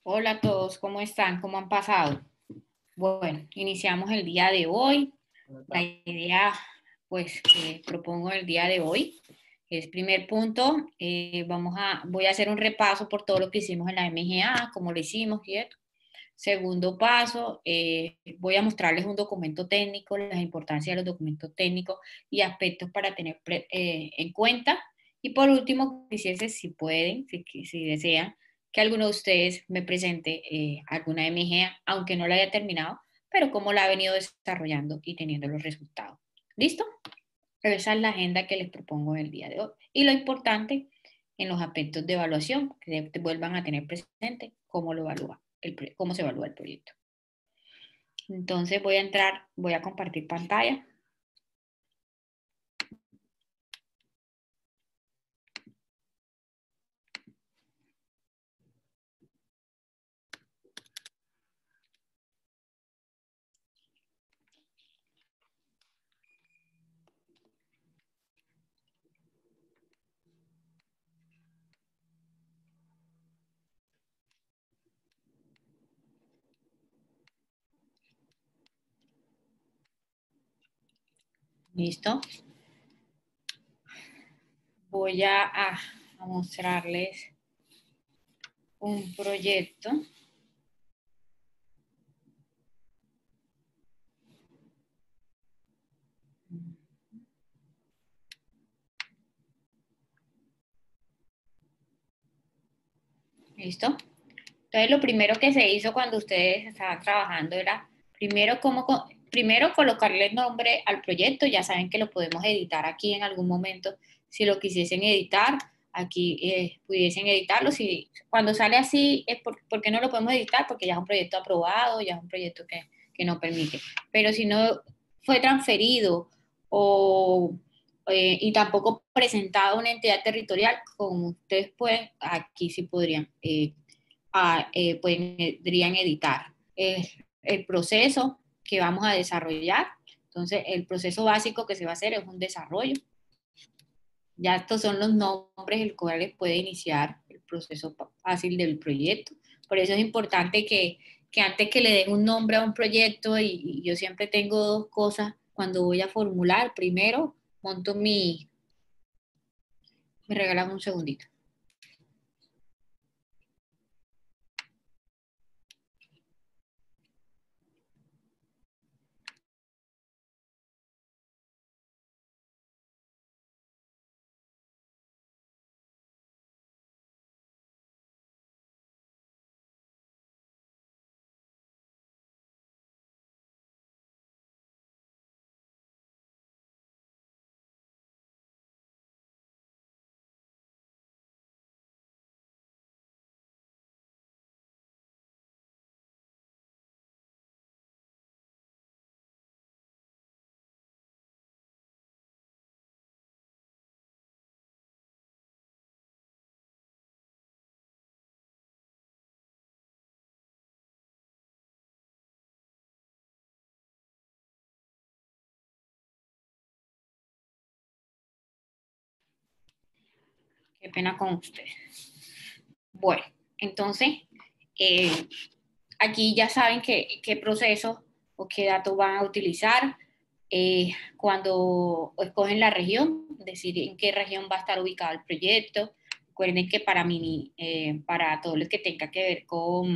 Hola a todos, ¿cómo están? ¿Cómo han pasado? Bueno, iniciamos el día de hoy. La idea, pues, que propongo el día de hoy es primer punto, voy a hacer un repaso por todo lo que hicimos en la MGA, cómo lo hicimos, ¿cierto? Segundo paso, voy a mostrarles un documento técnico, la importancia de los documentos técnicos y aspectos para tener en cuenta. Y por último, quisiese, si pueden, si desean, que alguno de ustedes me presente alguna MGA, aunque no la haya terminado, pero cómo la ha venido desarrollando y teniendo los resultados. ¿Listo? Pero esa es la agenda que les propongo el día de hoy. Y lo importante en los aspectos de evaluación, que vuelvan a tener presente cómo lo evalúa, cómo se evalúa el proyecto. Entonces voy a compartir pantalla. ¿Listo? Voy a mostrarles un proyecto. ¿Listo? Entonces, lo primero que se hizo cuando ustedes estaban trabajando era primero colocarle el nombre al proyecto. Ya saben que lo podemos editar aquí en algún momento. Si lo quisiesen editar, aquí pudiesen editarlo. Cuando sale así, ¿por qué no lo podemos editar? Porque ya es un proyecto aprobado, ya es un proyecto que no permite. Pero si no fue transferido o y tampoco presentado a una entidad territorial, como ustedes pueden, aquí sí podrían editar el proceso que vamos a desarrollar. Entonces, el proceso básico que se va a hacer es un desarrollo. Ya estos son los nombres el cuales puede iniciar el proceso fácil del proyecto. Por eso es importante que antes que le den un nombre a un proyecto, y yo siempre tengo dos cosas cuando voy a formular. Primero, monto me regalan un segundito. Qué pena con ustedes. Bueno, entonces, eh, aquí ya saben qué proceso o qué datos van a utilizar cuando escogen la región, decir en qué región va a estar ubicado el proyecto. Recuerden que para todo lo que tenga que ver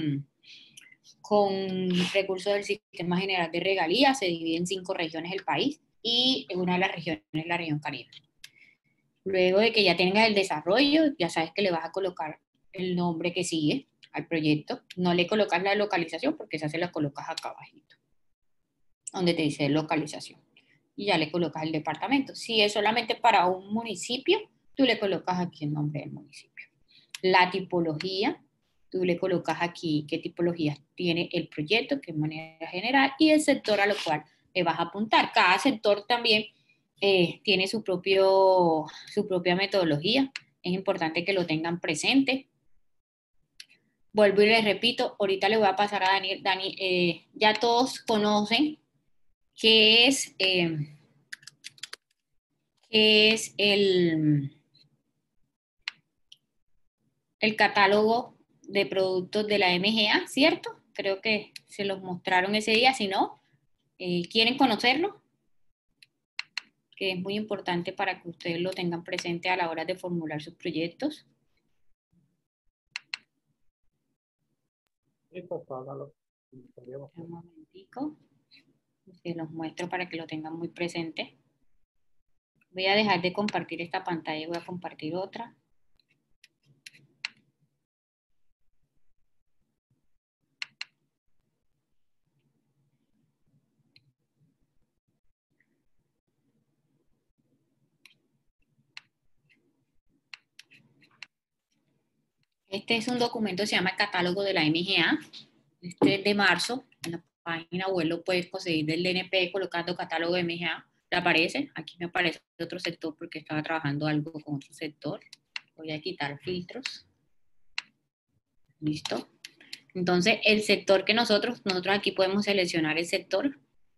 con recursos del Sistema General de Regalías, se divide en 5 regiones del país y una de las regiones es la región Caribe. Luego de que ya tengas el desarrollo, ya sabes que le vas a colocar el nombre que sigue al proyecto. No le colocas la localización porque esa se la colocas acá abajito, donde te dice localización. Y ya le colocas el departamento. Si es solamente para un municipio, tú le colocas aquí el nombre del municipio. La tipología, tú le colocas aquí qué tipología tiene el proyecto, que es manera general, y el sector a lo cual le vas a apuntar. Cada sector también tiene su propia metodología. Es importante que lo tengan presente. Vuelvo y les repito, ahorita le voy a pasar a Dani. Dani, ya todos conocen qué es el catálogo de productos de la MGA, ¿cierto? Creo que se los mostraron ese día, si no, ¿quieren conocerlo? Que es muy importante para que ustedes lo tengan presente a la hora de formular sus proyectos. Sí, por favor, Un momentico, se los muestro para que lo tengan muy presente. Voy a dejar de compartir esta pantalla y voy a compartir otra. Este es un documento que se llama Catálogo de la MGA. Este es de marzo. En la página web lo puedes conseguir del DNP colocando catálogo de MGA. ¿Te aparece? Aquí me aparece otro sector porque estaba trabajando algo con otro sector. Voy a quitar filtros. Listo. Entonces, el sector que nosotros aquí podemos seleccionar el sector.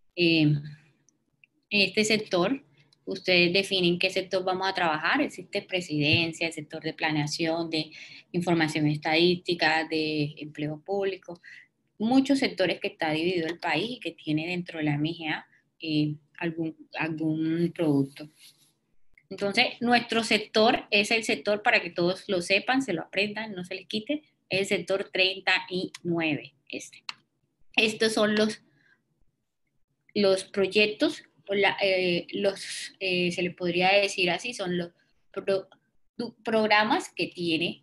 Este sector, ustedes definen qué sector vamos a trabajar. Existe presidencia, el sector de planeación, de información estadística, de empleo público. Muchos sectores que está dividido el país y que tiene dentro de la MGA algún producto. Entonces, nuestro sector es el sector, para que todos lo sepan, se lo aprendan, no se les quite, es el sector 39. Estos son los proyectos, se les podría decir así, son los programas que tiene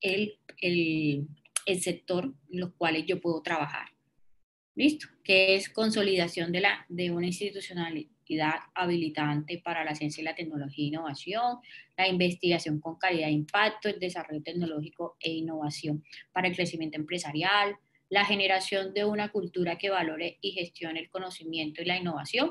el sector en los cuales yo puedo trabajar. ¿Listo? Que es consolidación de una institucionalidad habilitante para la ciencia y la tecnología e innovación, la investigación con calidad de impacto, el desarrollo tecnológico e innovación para el crecimiento empresarial, la generación de una cultura que valore y gestione el conocimiento y la innovación,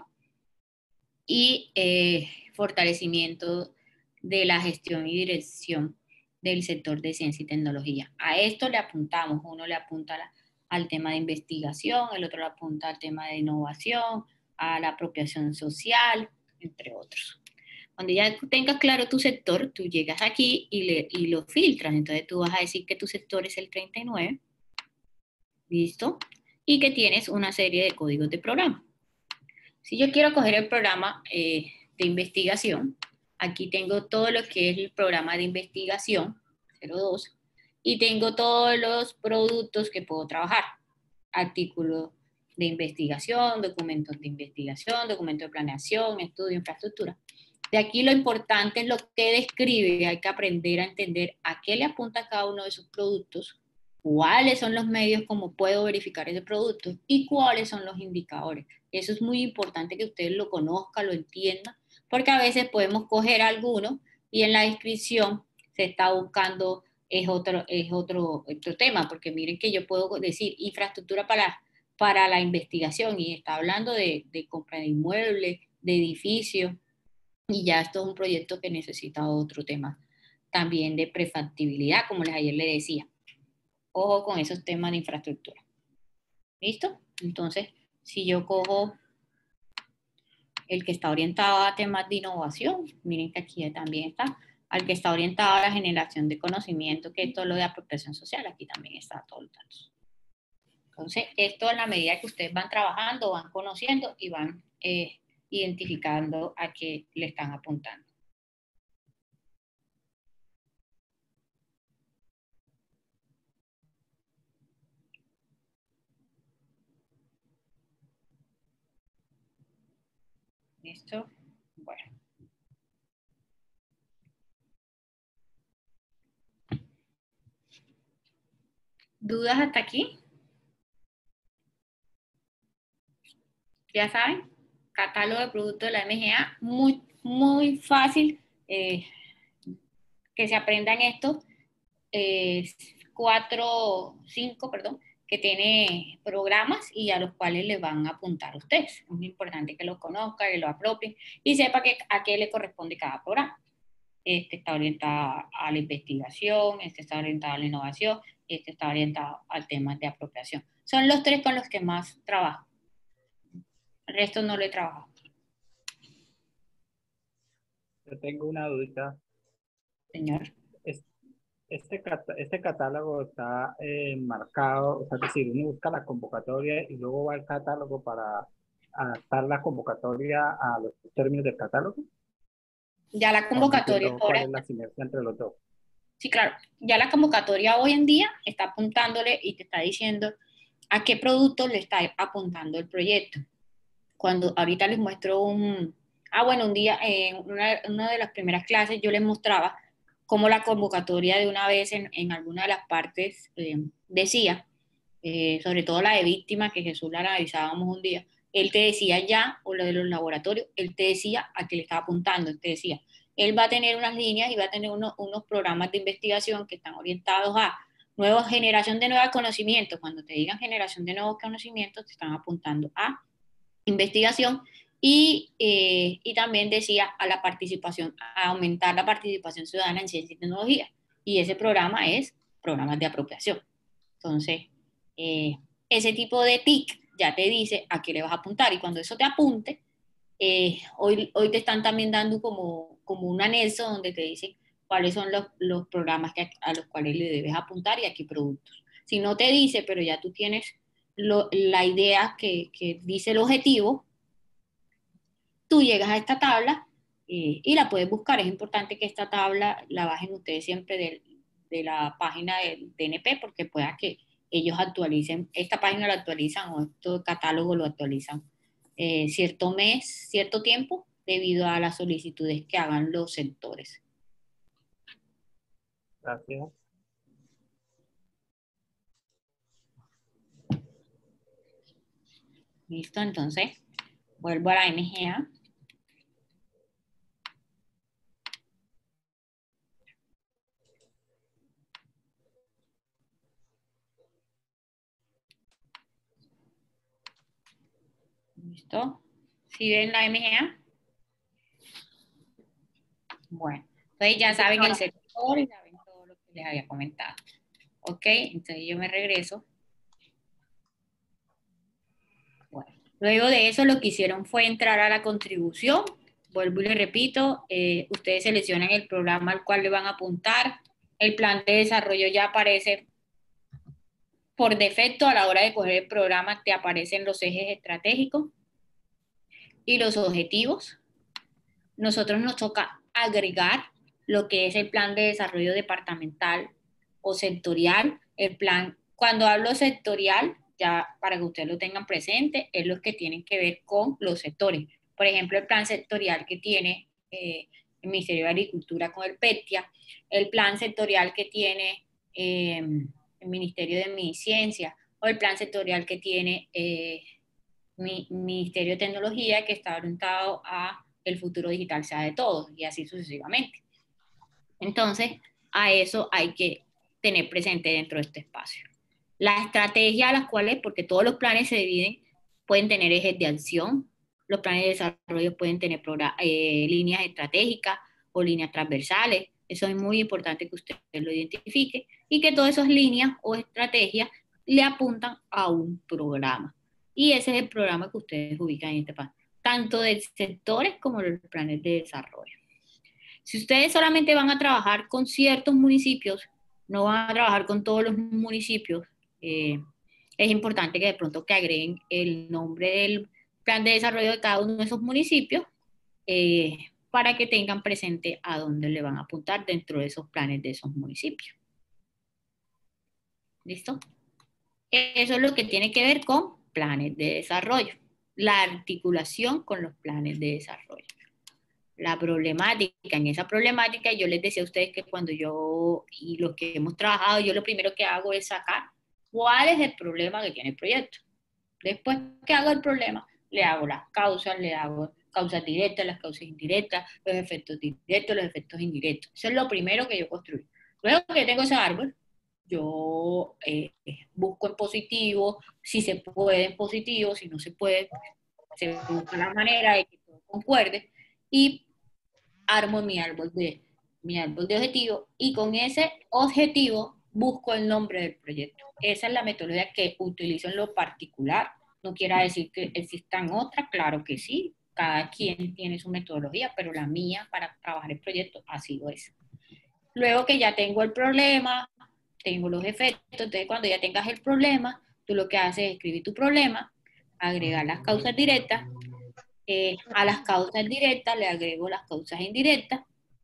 y fortalecimiento de la gestión y dirección del sector de ciencia y tecnología. A esto le apuntamos, uno le apunta al tema de investigación, el otro le apunta al tema de innovación, a la apropiación social, entre otros. Cuando ya tengas claro tu sector, tú llegas aquí y lo filtras. Entonces tú vas a decir que tu sector es el 39, ¿listo? Y que tienes una serie de códigos de programa. Si yo quiero coger el programa de investigación, aquí tengo todo lo que es el programa de investigación, 02, y tengo todos los productos que puedo trabajar. Artículos de investigación, documentos de investigación, documentos de planeación, estudio, infraestructura. De aquí lo importante es lo que describe, hay que aprender a entender a qué le apunta cada uno de esos productos, cuáles son los medios como puedo verificar ese producto y cuáles son los indicadores. Eso es muy importante que ustedes lo conozcan, lo entiendan, porque a veces podemos coger alguno y en la descripción se está buscando otro tema, porque miren que yo puedo decir infraestructura para la investigación y está hablando de compra de inmuebles, de edificios, y ya esto es un proyecto que necesita otro tema también de prefactibilidad, como ayer le decía. Ojo con esos temas de infraestructura. ¿Listo? Entonces, si yo cojo el que está orientado a temas de innovación, miren que aquí también está, al que está orientado a la generación de conocimiento, que es todo lo de apropiación social, aquí también está todos los datos. Entonces, esto en la medida que ustedes van trabajando, van conociendo y van identificando a qué le están apuntando. ¿Listo? Bueno. ¿Dudas hasta aquí? Ya saben, catálogo de productos de la MGA, muy, muy fácil que se aprendan esto. 5, que tiene programas y a los cuales les van a apuntar ustedes. Es muy importante que los conozcan, que lo apropien y sepa a qué le corresponde cada programa. Este está orientado a la investigación, este está orientado a la innovación, este está orientado al tema de apropiación. Son los 3 con los que más trabajo. El resto no lo he trabajado. Yo tengo una duda. Señor. Este catálogo está marcado, o sea, es decir, uno busca la convocatoria y luego va al catálogo para adaptar la convocatoria a los términos del catálogo, Ya la o no convocatoria entiendo cuál ahora, es la sinergia entre los dos. sí, claro, ya la convocatoria hoy en día está apuntándole y te está diciendo a qué producto le está apuntando el proyecto. Cuando ahorita les muestro bueno, un día en una de las primeras clases yo les mostraba cómo la convocatoria de una vez en alguna de las partes decía, sobre todo la de víctimas, que Jesús la analizábamos un día, él te decía ya, o lo de los laboratorios, él te decía a qué le estaba apuntando, él te decía, él va a tener unas líneas y va a tener unos programas de investigación que están orientados a nueva generación de nuevos conocimientos. Cuando te digan generación de nuevos conocimientos, te están apuntando a investigación y también decía a la participación, a aumentar la participación ciudadana en ciencia y tecnología. Y ese programa es programas de apropiación. Entonces, eh, ese tipo de TIC ya te dice a qué le vas a apuntar y cuando eso te apunte, hoy te están también dando como un anexo donde te dicen cuáles son los programas a los cuales le debes apuntar y a qué productos. Si no te dice, pero ya tú tienes la idea que dice el objetivo, tú llegas a esta tabla y la puedes buscar. Es importante que esta tabla la bajen ustedes siempre de la página del DNP porque pueda que ellos actualicen, esta página la actualizan o este catálogo lo actualizan cierto mes, cierto tiempo, debido a las solicitudes que hagan los sectores. Gracias. Listo, entonces vuelvo a la MGA. ¿Listo? ¿Sí ven la MGA? Bueno, entonces ya Sí, saben el señora. sector y saben todo lo que les había comentado. Ok, entonces yo me regreso. Bueno, luego de eso lo que hicieron fue entrar a la contribución. Vuelvo y le repito, ustedes seleccionan el programa al cual le van a apuntar. El plan de desarrollo ya aparece por defecto a la hora de coger el programa, te aparecen los ejes estratégicos y los objetivos. Nosotros nos toca agregar lo que es el plan de desarrollo departamental o sectorial. El plan, cuando hablo sectorial, ya para que ustedes lo tengan presente, es lo que tienen que ver con los sectores. Por ejemplo, el plan sectorial que tiene el Ministerio de Agricultura con el PETIA, el plan sectorial que tiene el Ministerio de Mi Ciencia o el plan sectorial que tiene Ministerio de Tecnología que está orientado a el futuro digital sea de todos y así sucesivamente. Entonces, a eso hay que tener presente dentro de este espacio. La estrategia a las cuales, porque todos los planes se dividen, pueden tener ejes de acción, los planes de desarrollo pueden tener líneas estratégicas o líneas transversales. Eso es muy importante que usted lo identifique y que todas esas líneas o estrategias le apuntan a un programa. Y ese es el programa que ustedes ubican en este plan, tanto de sectores como de los planes de desarrollo. Si ustedes solamente van a trabajar con ciertos municipios, no van a trabajar con todos los municipios, es importante que de pronto que agreguen el nombre del plan de desarrollo de cada uno de esos municipios para que tengan presente a dónde le van a apuntar dentro de esos planes de esos municipios. ¿Listo? Eso es lo que tiene que ver con planes de desarrollo, la articulación con los planes de desarrollo. La problemática, en esa problemática yo les decía a ustedes que cuando yo y los que hemos trabajado, yo lo primero que hago es sacar cuál es el problema que tiene el proyecto. Después que hago el problema, le hago las causas, le hago causas directas, las causas indirectas, los efectos directos, los efectos indirectos. Eso es lo primero que yo construyo. Luego que tengo ese árbol, yo busco en positivo, si se puede en positivo, si no se puede, se busca la manera de que todo concuerde y armo mi árbol de objetivo y con ese objetivo busco el nombre del proyecto. Esa es la metodología que utilizo en lo particular. No quiere decir que existan otras, claro que sí, cada quien tiene su metodología, pero la mía para trabajar el proyecto ha sido esa. Luego que ya tengo el problema, tengo los efectos, entonces cuando ya tengas el problema, tú lo que haces es escribir tu problema, agregar las causas directas, a las causas directas le agrego las causas indirectas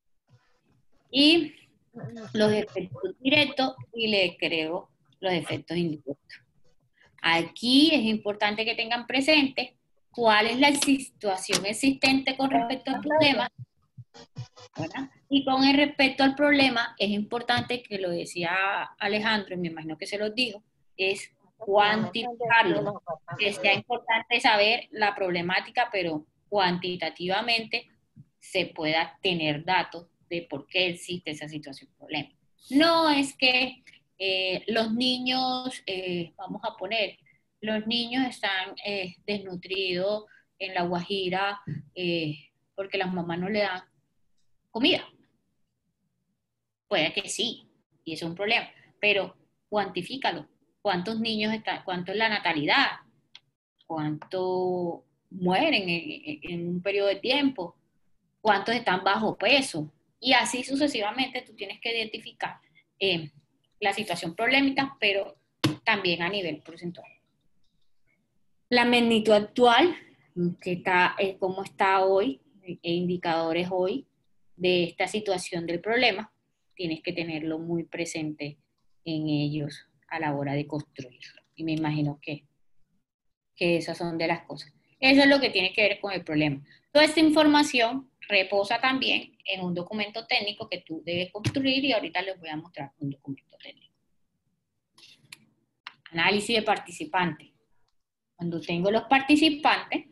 y los efectos directos y le agrego los efectos indirectos. Aquí es importante que tengan presente cuál es la situación existente con respecto al problema, ¿verdad? Y con el respecto al problema, es importante, que lo decía Alejandro, y me imagino que se los digo, es cuantificarlo. Que sea importante saber la problemática, pero cuantitativamente se pueda tener datos de por qué existe esa situación problema. No es que los niños, vamos a poner, los niños están desnutridos en La Guajira porque las mamás no le dan comida. Puede que sí, y eso es un problema, pero cuantifícalo. ¿Cuántos niños están? ¿Cuánto es la natalidad? ¿Cuánto mueren en un periodo de tiempo? ¿Cuántos están bajo peso? Y así sucesivamente tú tienes que identificar la situación problemática, pero también a nivel porcentual. La magnitud actual, que está, cómo está hoy, indicadores hoy de esta situación del problema, tienes que tenerlo muy presente en ellos a la hora de construirlo. Y me imagino que esas son de las cosas. Eso es lo que tiene que ver con el problema. Toda esta información reposa también en un documento técnico que tú debes construir y ahorita les voy a mostrar un documento técnico. Análisis de participantes. Cuando tengo los participantes,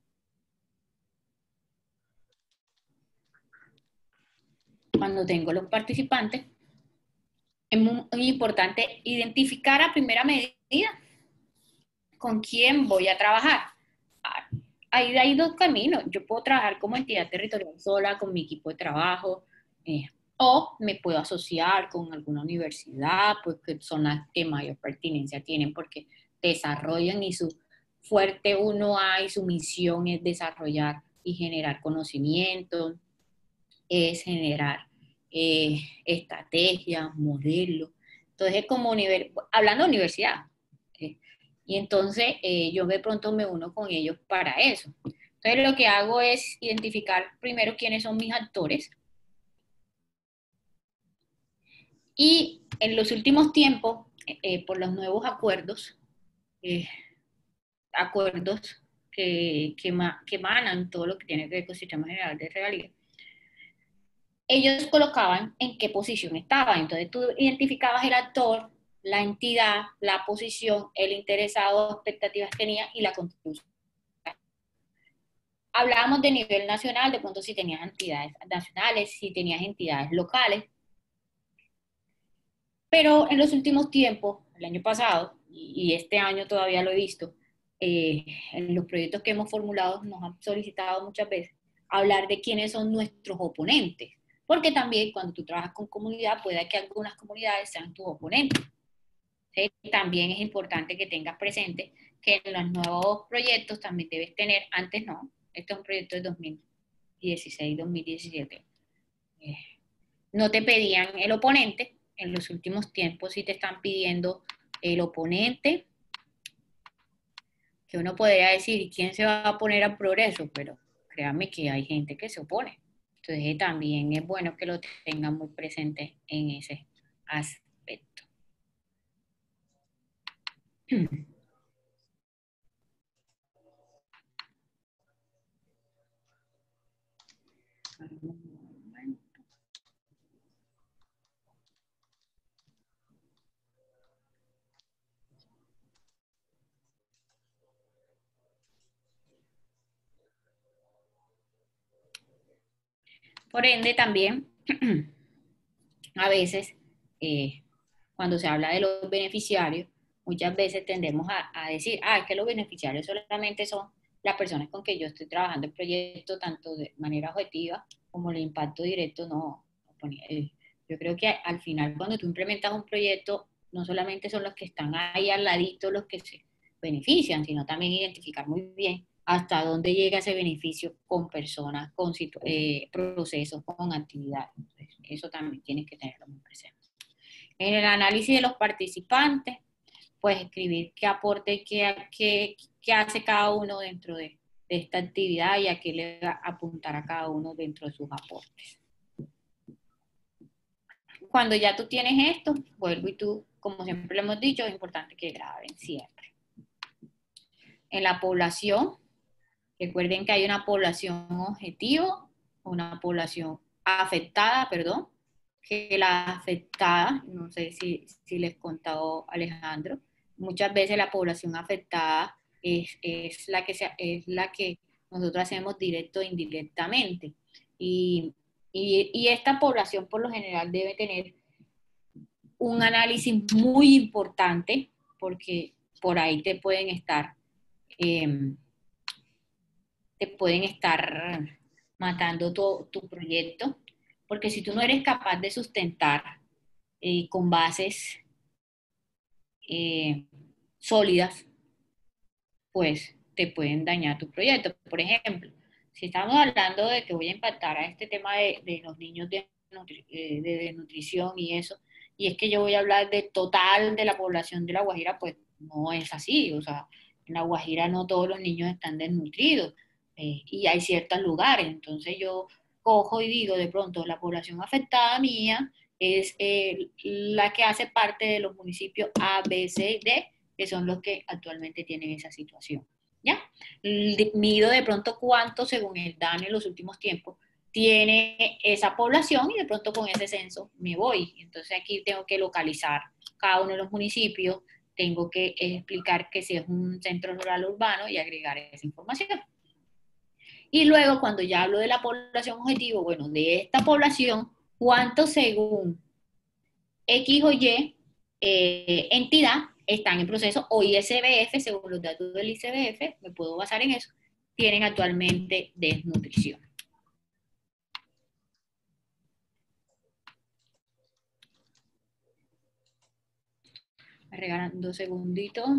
es muy importante identificar a primera medida con quién voy a trabajar. Hay dos caminos. Yo puedo trabajar como entidad territorial sola, con mi equipo de trabajo, o me puedo asociar con alguna universidad, pues que son las que mayor pertinencia tienen, porque desarrollan y su fuerte uno a y su misión es desarrollar y generar conocimiento, es generar estrategias, modelos. Entonces, es como hablando de universidad. Y entonces yo de pronto me uno con ellos para eso. Entonces, lo que hago es identificar primero quiénes son mis actores. Y en los últimos tiempos, por los nuevos acuerdos que emanan todo lo que tiene que ver con el Sistema General de Regalías, ellos colocaban en qué posición estaban. Entonces tú identificabas el actor, la entidad, la posición, el interesado, expectativas tenía y la contribución. Hablábamos de nivel nacional, de pronto si tenías entidades nacionales, si tenías entidades locales, pero en los últimos tiempos, el año pasado y este año todavía lo he visto, en los proyectos que hemos formulado nos han solicitado muchas veces hablar de quiénes son nuestros oponentes, porque también cuando tú trabajas con comunidad puede que algunas comunidades sean tus oponentes. ¿Sí? También es importante que tengas presente que en los nuevos proyectos también debes tener, antes no, este es un proyecto de 2016-2017, no te pedían el oponente, en los últimos tiempos sí te están pidiendo el oponente, que uno podría decir, ¿quién se va a oponer al progreso? Pero créanme que hay gente que se opone. Entonces también es bueno que lo tengan muy presente en ese aspecto. Por ende, también, a veces, cuando se habla de los beneficiarios, muchas veces tendemos a decir, es que los beneficiarios solamente son las personas con que yo estoy trabajando el proyecto, tanto de manera objetiva como el impacto directo, no. Yo creo que al final, cuando tú implementas un proyecto, no solamente son los que están ahí al ladito los que se benefician, sino también identificar muy bien hasta dónde llega ese beneficio con personas, con procesos, con actividades. Entonces, Eso también tienes que tenerlo muy presente. En el análisis de los participantes, pues escribir qué aporte, qué hace cada uno dentro de esta actividad y a qué le va a apuntar a cada uno dentro de sus aportes. Cuando ya tú tienes esto, vuelvo y tú, como siempre lo hemos dicho, es importante que graben siempre. En la población, recuerden que hay una población objetivo, una población afectada, perdón, que la afectada, no sé si les contó Alejandro, muchas veces la población afectada es la que nosotros hacemos directo e indirectamente. Y esta población por lo general debe tener un análisis muy importante porque por ahí eh, te pueden estar matando tu proyecto, porque si tú no eres capaz de sustentar con bases sólidas, pues te pueden dañar tu proyecto. Por ejemplo, si estamos hablando de que voy a impactar a este tema de los niños de nutrición y eso, y es que yo voy a hablar de total de la población de La Guajira, pues no es así. O sea, en La Guajira no todos los niños están desnutridos y hay ciertos lugares. Entonces yo cojo y digo, de pronto, la población afectada mía es la que hace parte de los municipios A, B, C, D, que son los que actualmente tienen esa situación. ¿Ya? Mido de pronto cuánto, según el DANE en los últimos tiempos, tiene esa población y de pronto con ese censo me voy. Entonces aquí tengo que localizar cada uno de los municipios, tengo que explicar que si es un centro rural urbano y agregar esa información. Y luego cuando ya hablo de la población objetivo, bueno, de esta población, ¿cuánto según X o Y entidad están en proceso o ISBF, según los datos del ISBF, me puedo basar en eso, tienen actualmente desnutrición? Me regalan 2 segunditos.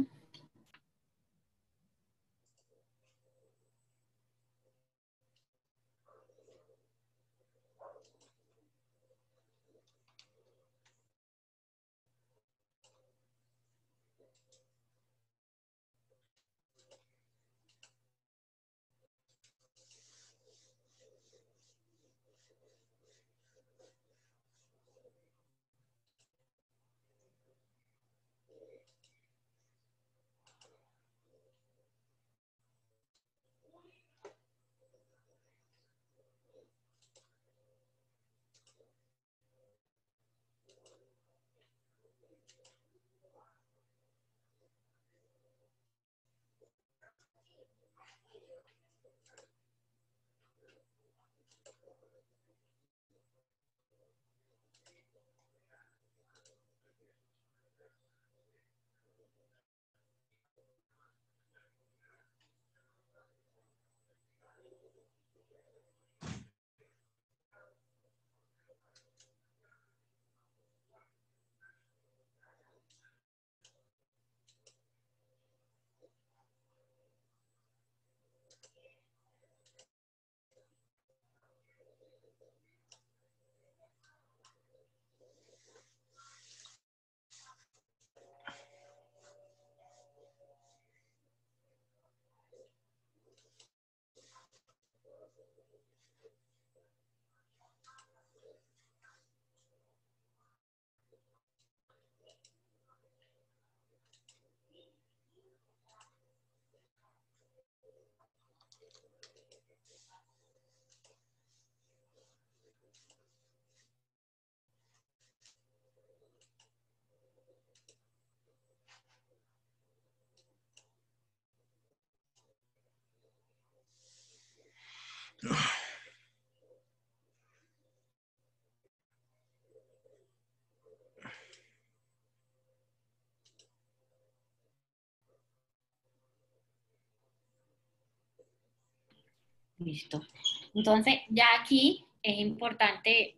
Listo. Entonces, ya aquí es importante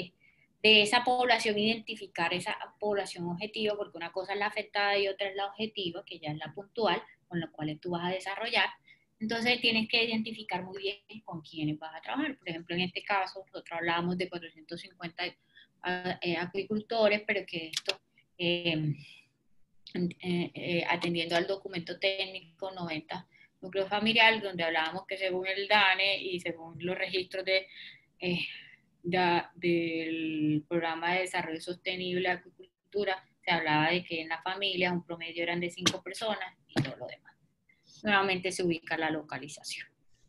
de esa población identificar esa población objetivo, porque una cosa es la afectada y otra es la objetiva, que ya es la puntual, con la cual tú vas a desarrollar. Entonces tienes que identificar muy bien con quiénes vas a trabajar. Por ejemplo, en este caso, nosotros hablábamos de 450 acuicultores, pero que esto, atendiendo al documento técnico 90 núcleo familiar, donde hablábamos que según el DANE y según los registros del Programa de Desarrollo Sostenible de Acuicultura, se hablaba de que en la familia un promedio eran de 5 personas y todo lo demás. Nuevamente se ubica la localización.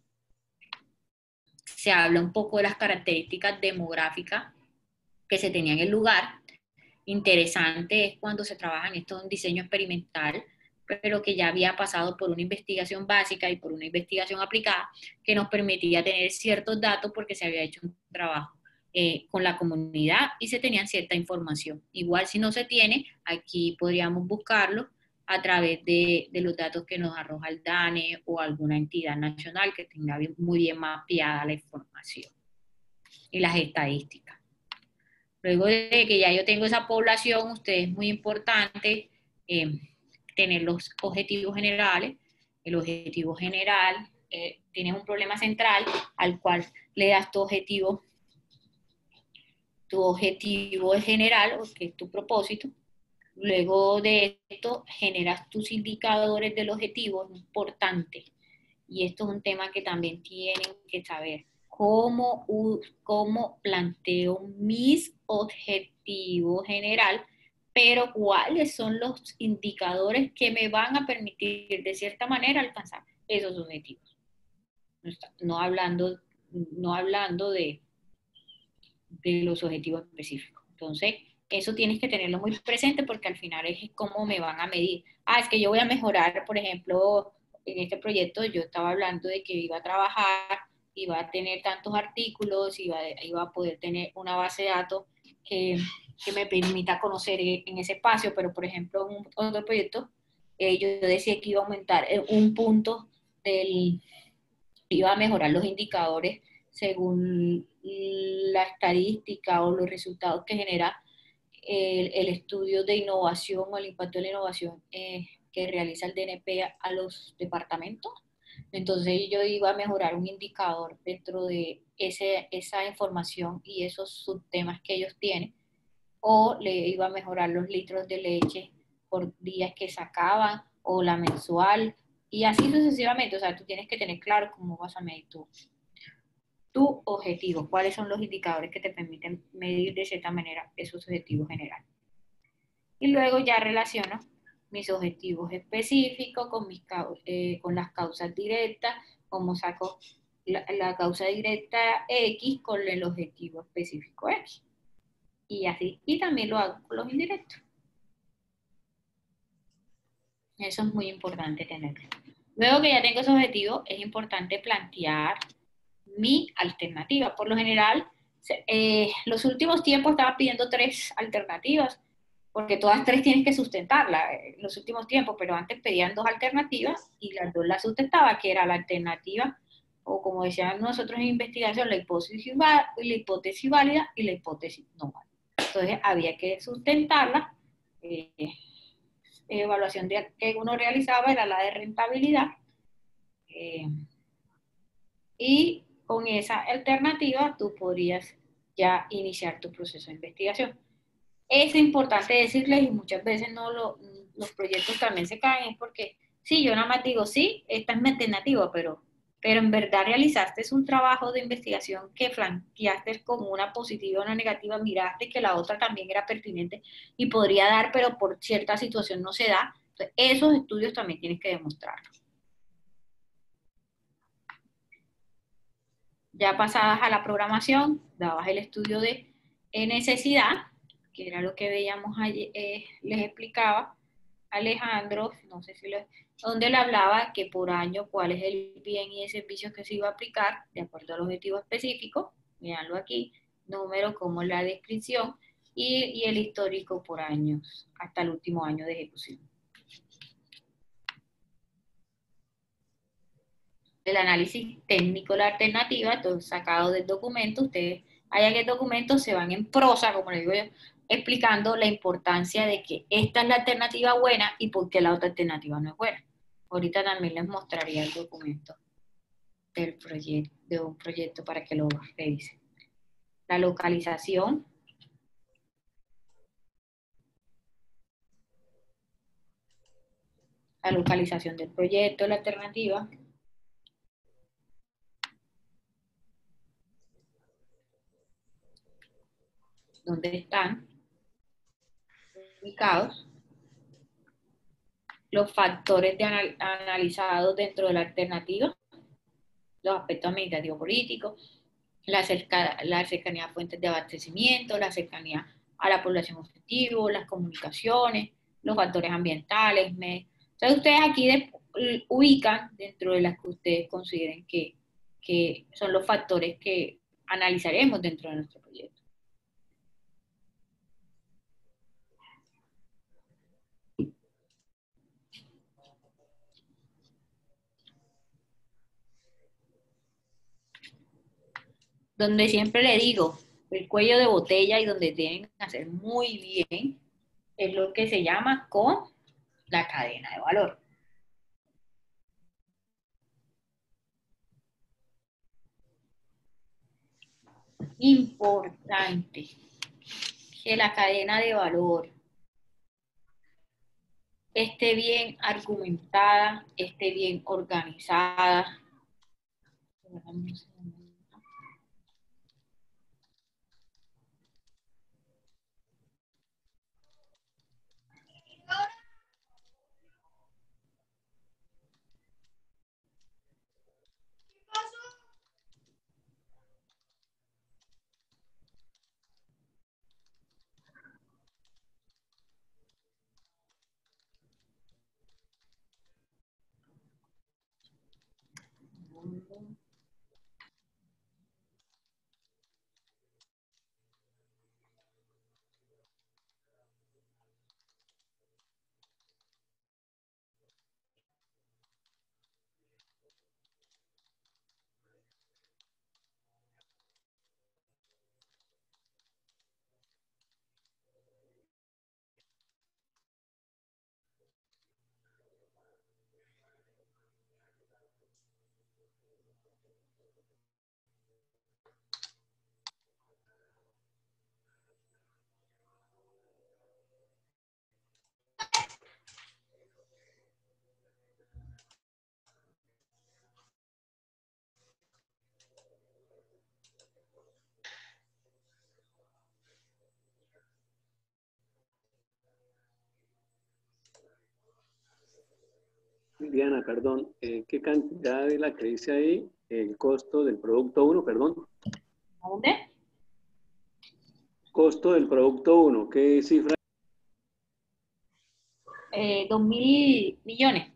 Se habla un poco de las características demográficas que se tenían en el lugar. Interesante es cuando se trabaja en esto en diseño experimental, pero que ya había pasado por una investigación básica y por una investigación aplicada que nos permitía tener ciertos datos porque se había hecho un trabajo con la comunidad y se tenían cierta información. Igual si no se tiene, aquí podríamos buscarlo a través de los datos que nos arroja el DANE o alguna entidad nacional que tenga muy bien mapeada la información y las estadísticas. Luego de que ya yo tengo esa población, es muy importante tener los objetivos generales. El objetivo general, tienes un problema central al cual le das tu objetivo general, que es tu propósito. Luego de esto, generas tus indicadores del objetivo, es importante. Y esto es un tema que también tienen que saber. ¿Cómo planteo mis objetivos general, pero cuáles son los indicadores que me van a permitir de cierta manera alcanzar esos objetivos? No hablando de los objetivos específicos. Entonces, eso tienes que tenerlo muy presente porque al final es cómo me van a medir. Es que yo voy a mejorar, por ejemplo, en este proyecto yo estaba hablando de que iba a trabajar, iba a tener tantos artículos, iba a poder tener una base de datos que me permita conocer en ese espacio, pero por ejemplo en otro proyecto yo decía que iba a aumentar un punto iba a mejorar los indicadores según la estadística o los resultados que genera el estudio de innovación o el impacto de la innovación que realiza el DNP a los departamentos. Entonces yo iba a mejorar un indicador dentro de esa información y esos subtemas que ellos tienen, o le iba a mejorar los litros de leche por días que sacaban, o la mensual, y así sucesivamente. O sea, tú tienes que tener claro cómo vas a medir tu objetivo, cuáles son los indicadores que te permiten medir de cierta manera esos objetivos generales. Y luego ya relaciono mis objetivos específicos con las causas directas, como saco la causa directa X con el objetivo específico X. Y así, y también lo hago con los indirectos. Eso es muy importante tenerlo. Luego que ya tengo ese objetivo, es importante plantear mi alternativa. Por lo general, los últimos tiempos estaba pidiendo 3 alternativas, porque todas 3 tienes que sustentarlas en los últimos tiempos, pero antes pedían 2 alternativas y las 2 las sustentaba, que era la alternativa, o como decían nosotros en investigación, la hipótesis válida y la hipótesis no válida. Entonces había que sustentarla. Evaluación que uno realizaba era la de rentabilidad, y con esa alternativa tú podrías ya iniciar tu proceso de investigación. Es importante decirles, y muchas veces los proyectos también se caen, es porque sí, yo nada más digo, sí, esta es mi alternativa, pero en verdad realizaste un trabajo de investigación que flanqueaste como una positiva o una negativa, miraste que la otra también era pertinente y podría dar, pero por cierta situación no se da. Entonces, esos estudios también tienes que demostrarlo. Ya pasadas a la programación, dabas el estudio de necesidad, que era lo que veíamos ayer, les explicaba Alejandro, no sé si donde le hablaba que por año cuál es el bien y el servicio que se iba a aplicar de acuerdo al objetivo específico, veanlo aquí, número como la descripción y el histórico por años, hasta el último año de ejecución. El análisis técnico de la alternativa, todo sacado del documento, ustedes allá en el documento se van en prosa, como les digo yo, explicando la importancia de que esta es la alternativa buena y por qué la otra alternativa no es buena. Ahorita también les mostraría el documento de un proyecto para que lo revisen. La localización. La localización del proyecto, la alternativa. ¿Dónde están ubicados? Los factores analizados dentro de la alternativa, los aspectos administrativos políticos, la cercanía a fuentes de abastecimiento, la cercanía a la población objetivo, las comunicaciones, los factores ambientales. Entonces ustedes aquí ubican dentro de las que ustedes consideren que son los factores que analizaremos dentro de nuestro proyecto. Donde siempre le digo, el cuello de botella y donde tienen que hacer muy bien es lo que se llama con la cadena de valor. Importante que la cadena de valor esté bien argumentada, esté bien organizada. Diana, perdón, ¿qué cantidad es la que dice ahí? El costo del producto 1, perdón. ¿Dónde? Costo del producto 1, ¿qué cifra? 2.000 millones.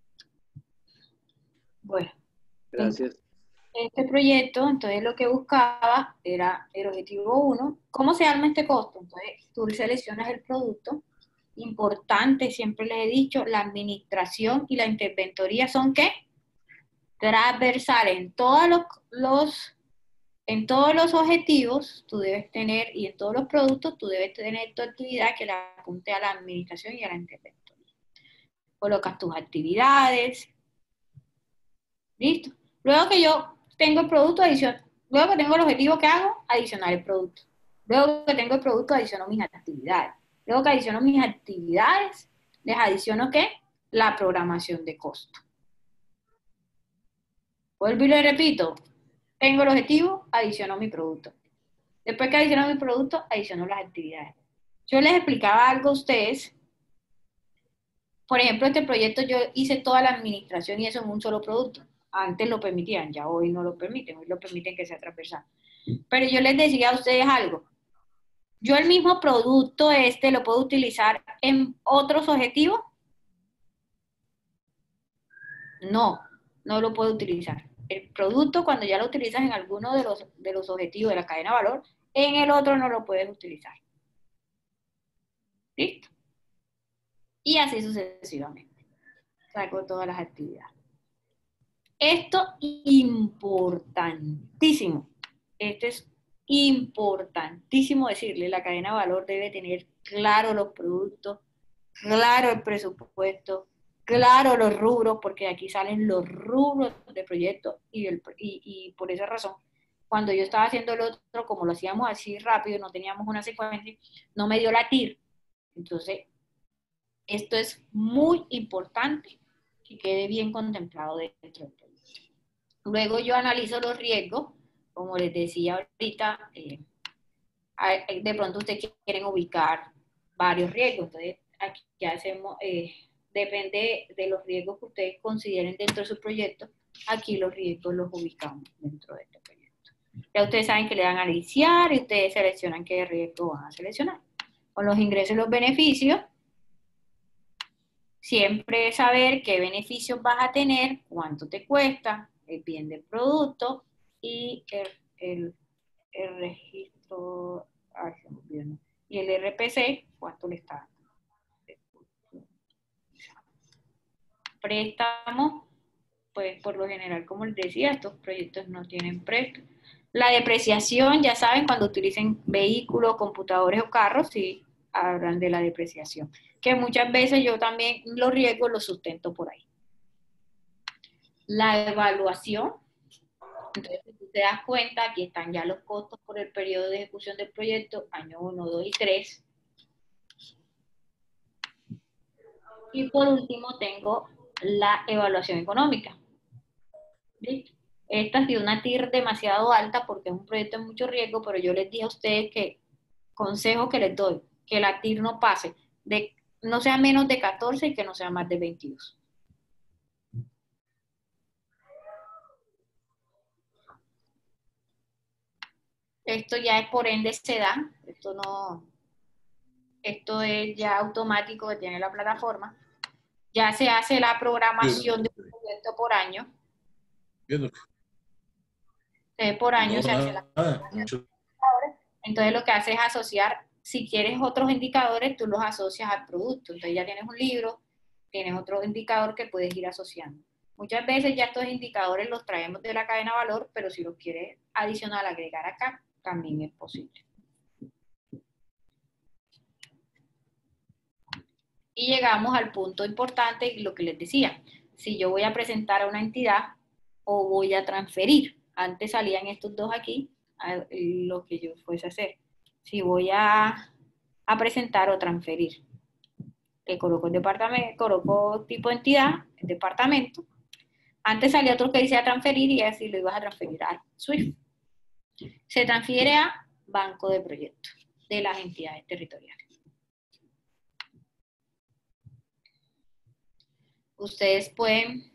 Bueno. Gracias. Este proyecto, entonces lo que buscaba era el objetivo 1. ¿Cómo se arma este costo? Entonces tú seleccionas el producto. Importante, siempre les he dicho, la administración y la interventoría son ¿qué? Transversales. En todos los objetivos tú debes tener, y en todos los productos tú debes tener tu actividad que la apunte a la administración y a la interventoría. Colocas tus actividades. ¿Listo? Luego que yo tengo el producto, luego que tengo el objetivo, ¿qué hago? Adicionar el producto. Luego que tengo el producto, adiciono mis actividades. Luego que adiciono mis actividades, les adiciono ¿qué? La programación de costo. Vuelvo y le repito, tengo el objetivo, adiciono mi producto. Después que adiciono mi producto, adiciono las actividades. Yo les explicaba algo a ustedes. Por ejemplo, este proyecto yo hice toda la administración y eso en un solo producto. Antes lo permitían, ya hoy no lo permiten, hoy lo permiten que sea transversal. Pero yo les decía a ustedes algo. Yo el mismo producto lo puedo utilizar en otros objetivos. No, no lo puedo utilizar. El producto, cuando ya lo utilizas en alguno de los objetivos de la cadena de valor, en el otro no lo puedes utilizar. ¿Listo? Y así sucesivamente. Saco todas las actividades. Esto importantísimo. Esto es importantísimo decirle. La cadena de valor debe tener claro los productos, claro el presupuesto, claro los rubros, porque aquí salen los rubros de proyecto y por esa razón, cuando yo estaba haciendo el otro, como lo hacíamos así rápido, no teníamos una secuencia, no me dio la TIR. Entonces, esto es muy importante que quede bien contemplado dentro del proyecto. Luego yo analizo los riesgos, como les decía ahorita, de pronto ustedes quieren ubicar varios riesgos, entonces aquí hacemos, depende de los riesgos que ustedes consideren dentro de su proyecto, aquí los riesgos los ubicamos dentro de este proyecto. Ya ustedes saben que le dan a iniciar y ustedes seleccionan qué riesgo van a seleccionar. Con los ingresos y los beneficios, siempre saber qué beneficios vas a tener, cuánto te cuesta, el bien del producto y el registro, y el RPC, cuánto le está dando. Préstamo, pues por lo general, como les decía, estos proyectos no tienen préstamo. La depreciación, ya saben, cuando utilicen vehículos, computadores o carros, sí hablan de la depreciación, que muchas veces yo también los riesgos los sustento por ahí. La evaluación, entonces si tú te das cuenta, aquí están ya los costos por el periodo de ejecución del proyecto, año 1, 2 y 3. Y por último tengo la evaluación económica. ¿Listo? Esta es de una TIR demasiado alta porque es un proyecto de mucho riesgo, pero yo les dije a ustedes que, consejo que les doy, que la TIR no pase, no sea menos de 14 y que no sea más de 22. Esto ya es por ende se da, esto es ya automático que tiene la plataforma. Ya se hace la programación de un proyecto por año. Por año se hace la programación. Entonces lo que hace es asociar, si quieres otros indicadores, tú los asocias al producto. Entonces ya tienes un libro, tienes otro indicador que puedes ir asociando. Muchas veces ya estos indicadores los traemos de la cadena de valor, pero si los quieres adicional agregar acá, también es posible. Y llegamos al punto importante y lo que les decía. Si yo voy a presentar a una entidad o voy a transferir, antes salían estos dos aquí, lo que yo fuese a hacer. Si voy a presentar o transferir, le coloco el departamento, coloco tipo de entidad, el departamento. Antes salía otro que decía transferir y así lo ibas a transferir a SWIFT. Se transfiere a banco de proyectos de las entidades territoriales. Ustedes pueden,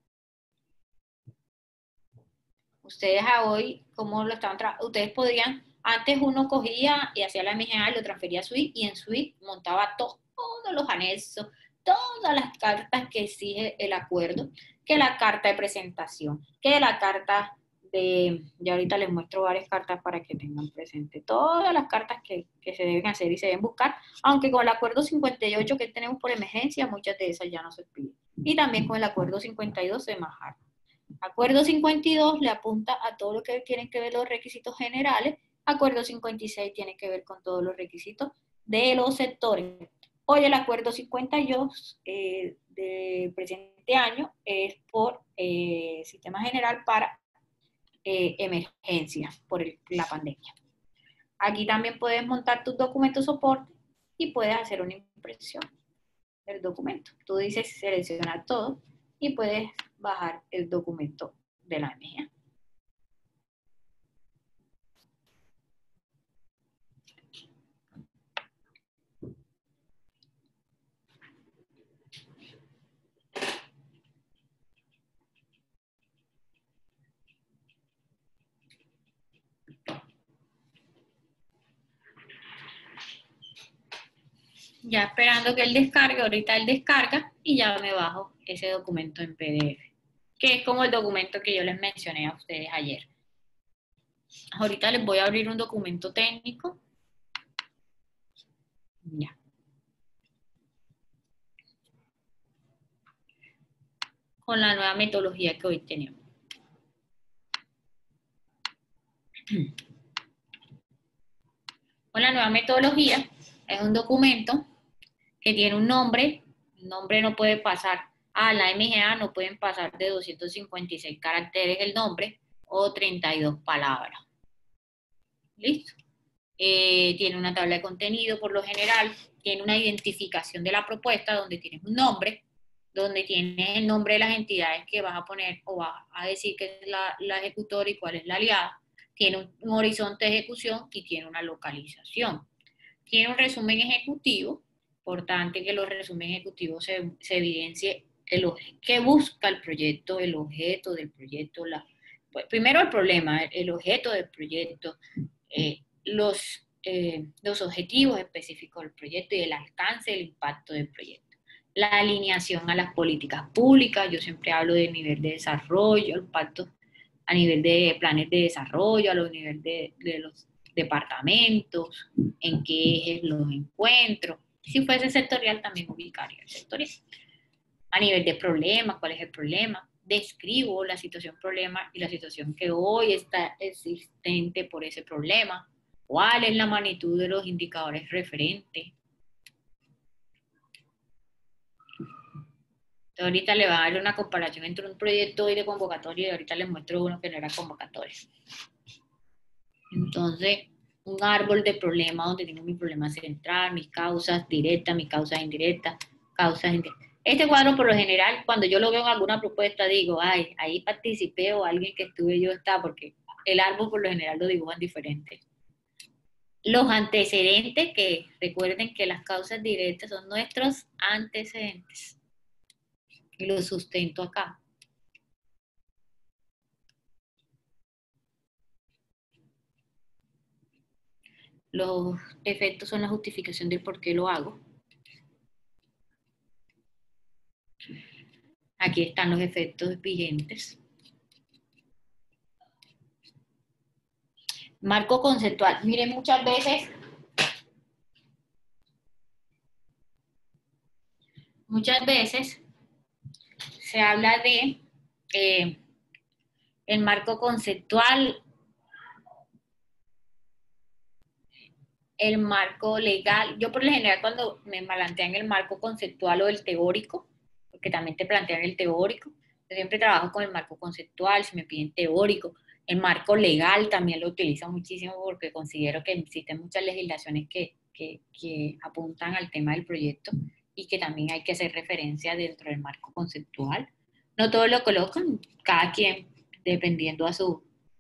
ustedes a hoy, ¿cómo lo estaban trabajando? Ustedes podían, antes uno cogía y hacía la MGA, lo transfería a SWIFT y en SWIFT montaba todos los anexos, todas las cartas que exige el acuerdo, que la carta de presentación, que la carta de, ya ahorita les muestro varias cartas para que tengan presente, todas las cartas que se deben hacer y se deben buscar, aunque con el acuerdo 58 que tenemos por emergencia, muchas de esas ya no se piden. Y también con el acuerdo 52 se bajaron. Acuerdo 52 le apunta a todo lo que tienen que ver los requisitos generales. Acuerdo 56 tiene que ver con todos los requisitos de los sectores. Hoy el acuerdo 52 del presente año es por sistema general para emergencia por la pandemia. Aquí también puedes montar tus documentos soporte y puedes hacer una impresión del documento. Tú dices seleccionar todo y puedes bajar el documento de la MGA. Ya esperando que él descargue, ahorita él descarga y ya me bajo ese documento en PDF, que es como el documento que yo les mencioné a ustedes ayer. Ahorita les voy a abrir un documento técnico. Ya. Con la nueva metodología que hoy tenemos. Con la nueva metodología es un documento que tiene un nombre. El nombre no puede pasar A la MGA no pueden pasar de 256 caracteres el nombre o 32 palabras. ¿Listo? Tiene una tabla de contenido por lo general, tiene una identificación de la propuesta donde tienes un nombre, donde tienes el nombre de las entidades que vas a poner o vas a decir que es la ejecutora y cuál es la aliada. Tiene un horizonte de ejecución y tiene una localización. Tiene un resumen ejecutivo, importante que los resúmenes ejecutivos se evidencie qué busca el proyecto, el objeto del proyecto, primero el problema, el objeto del proyecto, los objetivos específicos del proyecto y el alcance del impacto del proyecto. La alineación a las políticas públicas, yo siempre hablo del nivel de desarrollo, el pacto a nivel de planes de desarrollo, a nivel de los departamentos, en qué ejes los encuentro. Si fuese sectorial, también ubicaría el sectorial. A nivel de problema, ¿cuál es el problema? Describo la situación problema y la situación que hoy está existente por ese problema. ¿Cuál es la magnitud de los indicadores referentes? Entonces, ahorita le va a dar una comparación entre un proyecto hoy de convocatoria y ahorita les muestro uno que no era convocatoria. Entonces, un árbol de problemas donde tengo mi problema central, mis causas directas, mis causas indirectas, Este cuadro, por lo general, cuando yo lo veo en alguna propuesta, digo, ay, ahí participé o alguien que estuve yo está, porque el árbol por lo general lo dibujan diferente. Los antecedentes, que recuerden que las causas directas son nuestros antecedentes. Y lo sustento acá. Los efectos son la justificación del por qué lo hago. Aquí están los efectos vigentes. Marco conceptual. Miren, muchas veces se habla de el marco conceptual, el marco legal. Yo por lo general cuando me plantean el marco conceptual o el teórico, porque también te plantean el teórico, yo siempre trabajo con el marco conceptual, si me piden teórico. El marco legal también lo utilizo muchísimo porque considero que existen muchas legislaciones que apuntan al tema del proyecto y que también hay que hacer referencia dentro del marco conceptual. No todos lo colocan, cada quien, dependiendo a su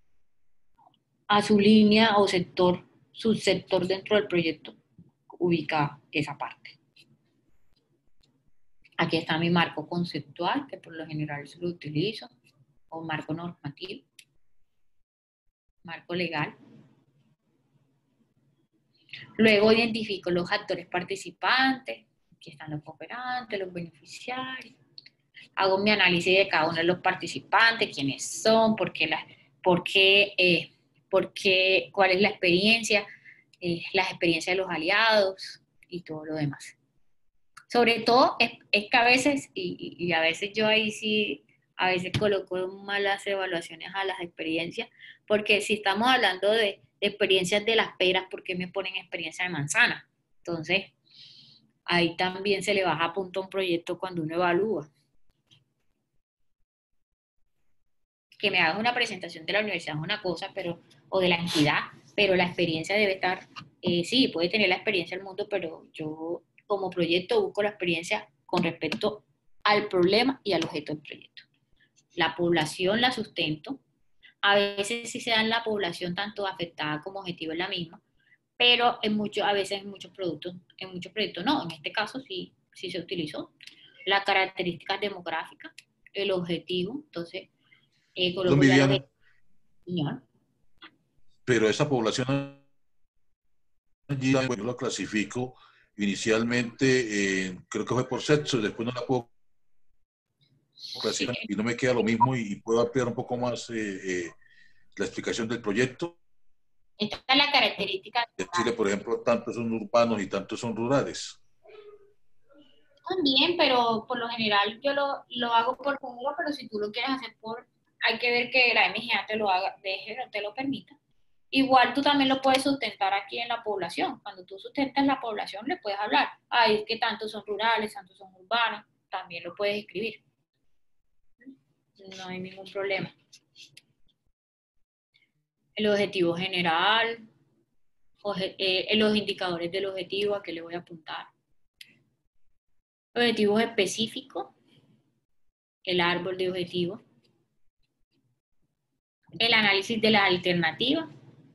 línea o sector, subsector dentro del proyecto, ubica esa parte. Aquí está mi marco conceptual, que por lo general lo utilizo, o marco normativo, marco legal. Luego identifico los actores participantes, aquí están los cooperantes, los beneficiarios. Hago mi análisis de cada uno de los participantes, quiénes son, cuál es la experiencia, las experiencias de los aliados y todo lo demás. Sobre todo es que a veces, y a veces yo ahí sí, a veces coloco malas evaluaciones a las experiencias, porque si estamos hablando de experiencias de las peras, ¿por qué me ponen experiencia de manzana? Entonces, ahí también se le baja a punto a un proyecto cuando uno evalúa. Que me hagas una presentación de la universidad es una cosa, o de la entidad, pero la experiencia debe estar, sí, puede tener la experiencia del mundo, pero yo como proyecto busco la experiencia con respecto al problema y al objeto del proyecto. La población la sustento, a veces sí se da en la población tanto afectada como objetivo es la misma, pero a veces en muchos proyectos no, en este caso sí se utilizó. Las características demográficas, el objetivo, entonces Don Viviana, señor. Pero esa población allí, yo la clasifico inicialmente, creo que fue por sexo, después no la puedo clasificar y no me queda lo mismo y puedo ampliar un poco más la explicación del proyecto. Esta es la característica. En Chile, por ejemplo, tantos son urbanos y tantos son rurales. También, pero por lo general yo lo hago por número, pero si tú lo quieres hacer hay que ver que la MGA te lo haga, te lo permita. Igual tú también lo puedes sustentar aquí en la población. Cuando tú sustentas la población, le puedes hablar. Ay, es que tantos son rurales, tantos son urbanos. también lo puedes escribir. No hay ningún problema. El objetivo general, los indicadores del objetivo, ¿a qué le voy a apuntar? Objetivos específicos, el árbol de objetivos, el análisis de las alternativas,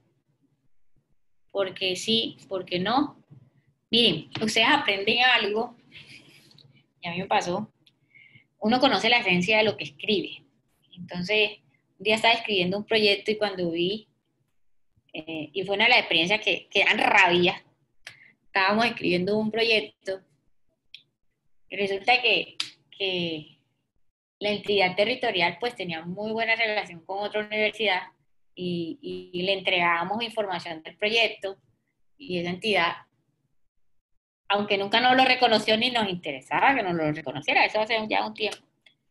por qué sí, por qué no. Miren, ustedes aprenden algo, y a mí me pasó, uno conoce la esencia de lo que escribe. Entonces, un día estaba escribiendo un proyecto y cuando vi, y fue una de las experiencias que dan rabia, estábamos escribiendo un proyecto y resulta que la entidad territorial pues tenía muy buena relación con otra universidad y le entregábamos información del proyecto y esa entidad, aunque nunca nos lo reconoció ni nos interesaba que nos lo reconociera, eso hace ya un tiempo,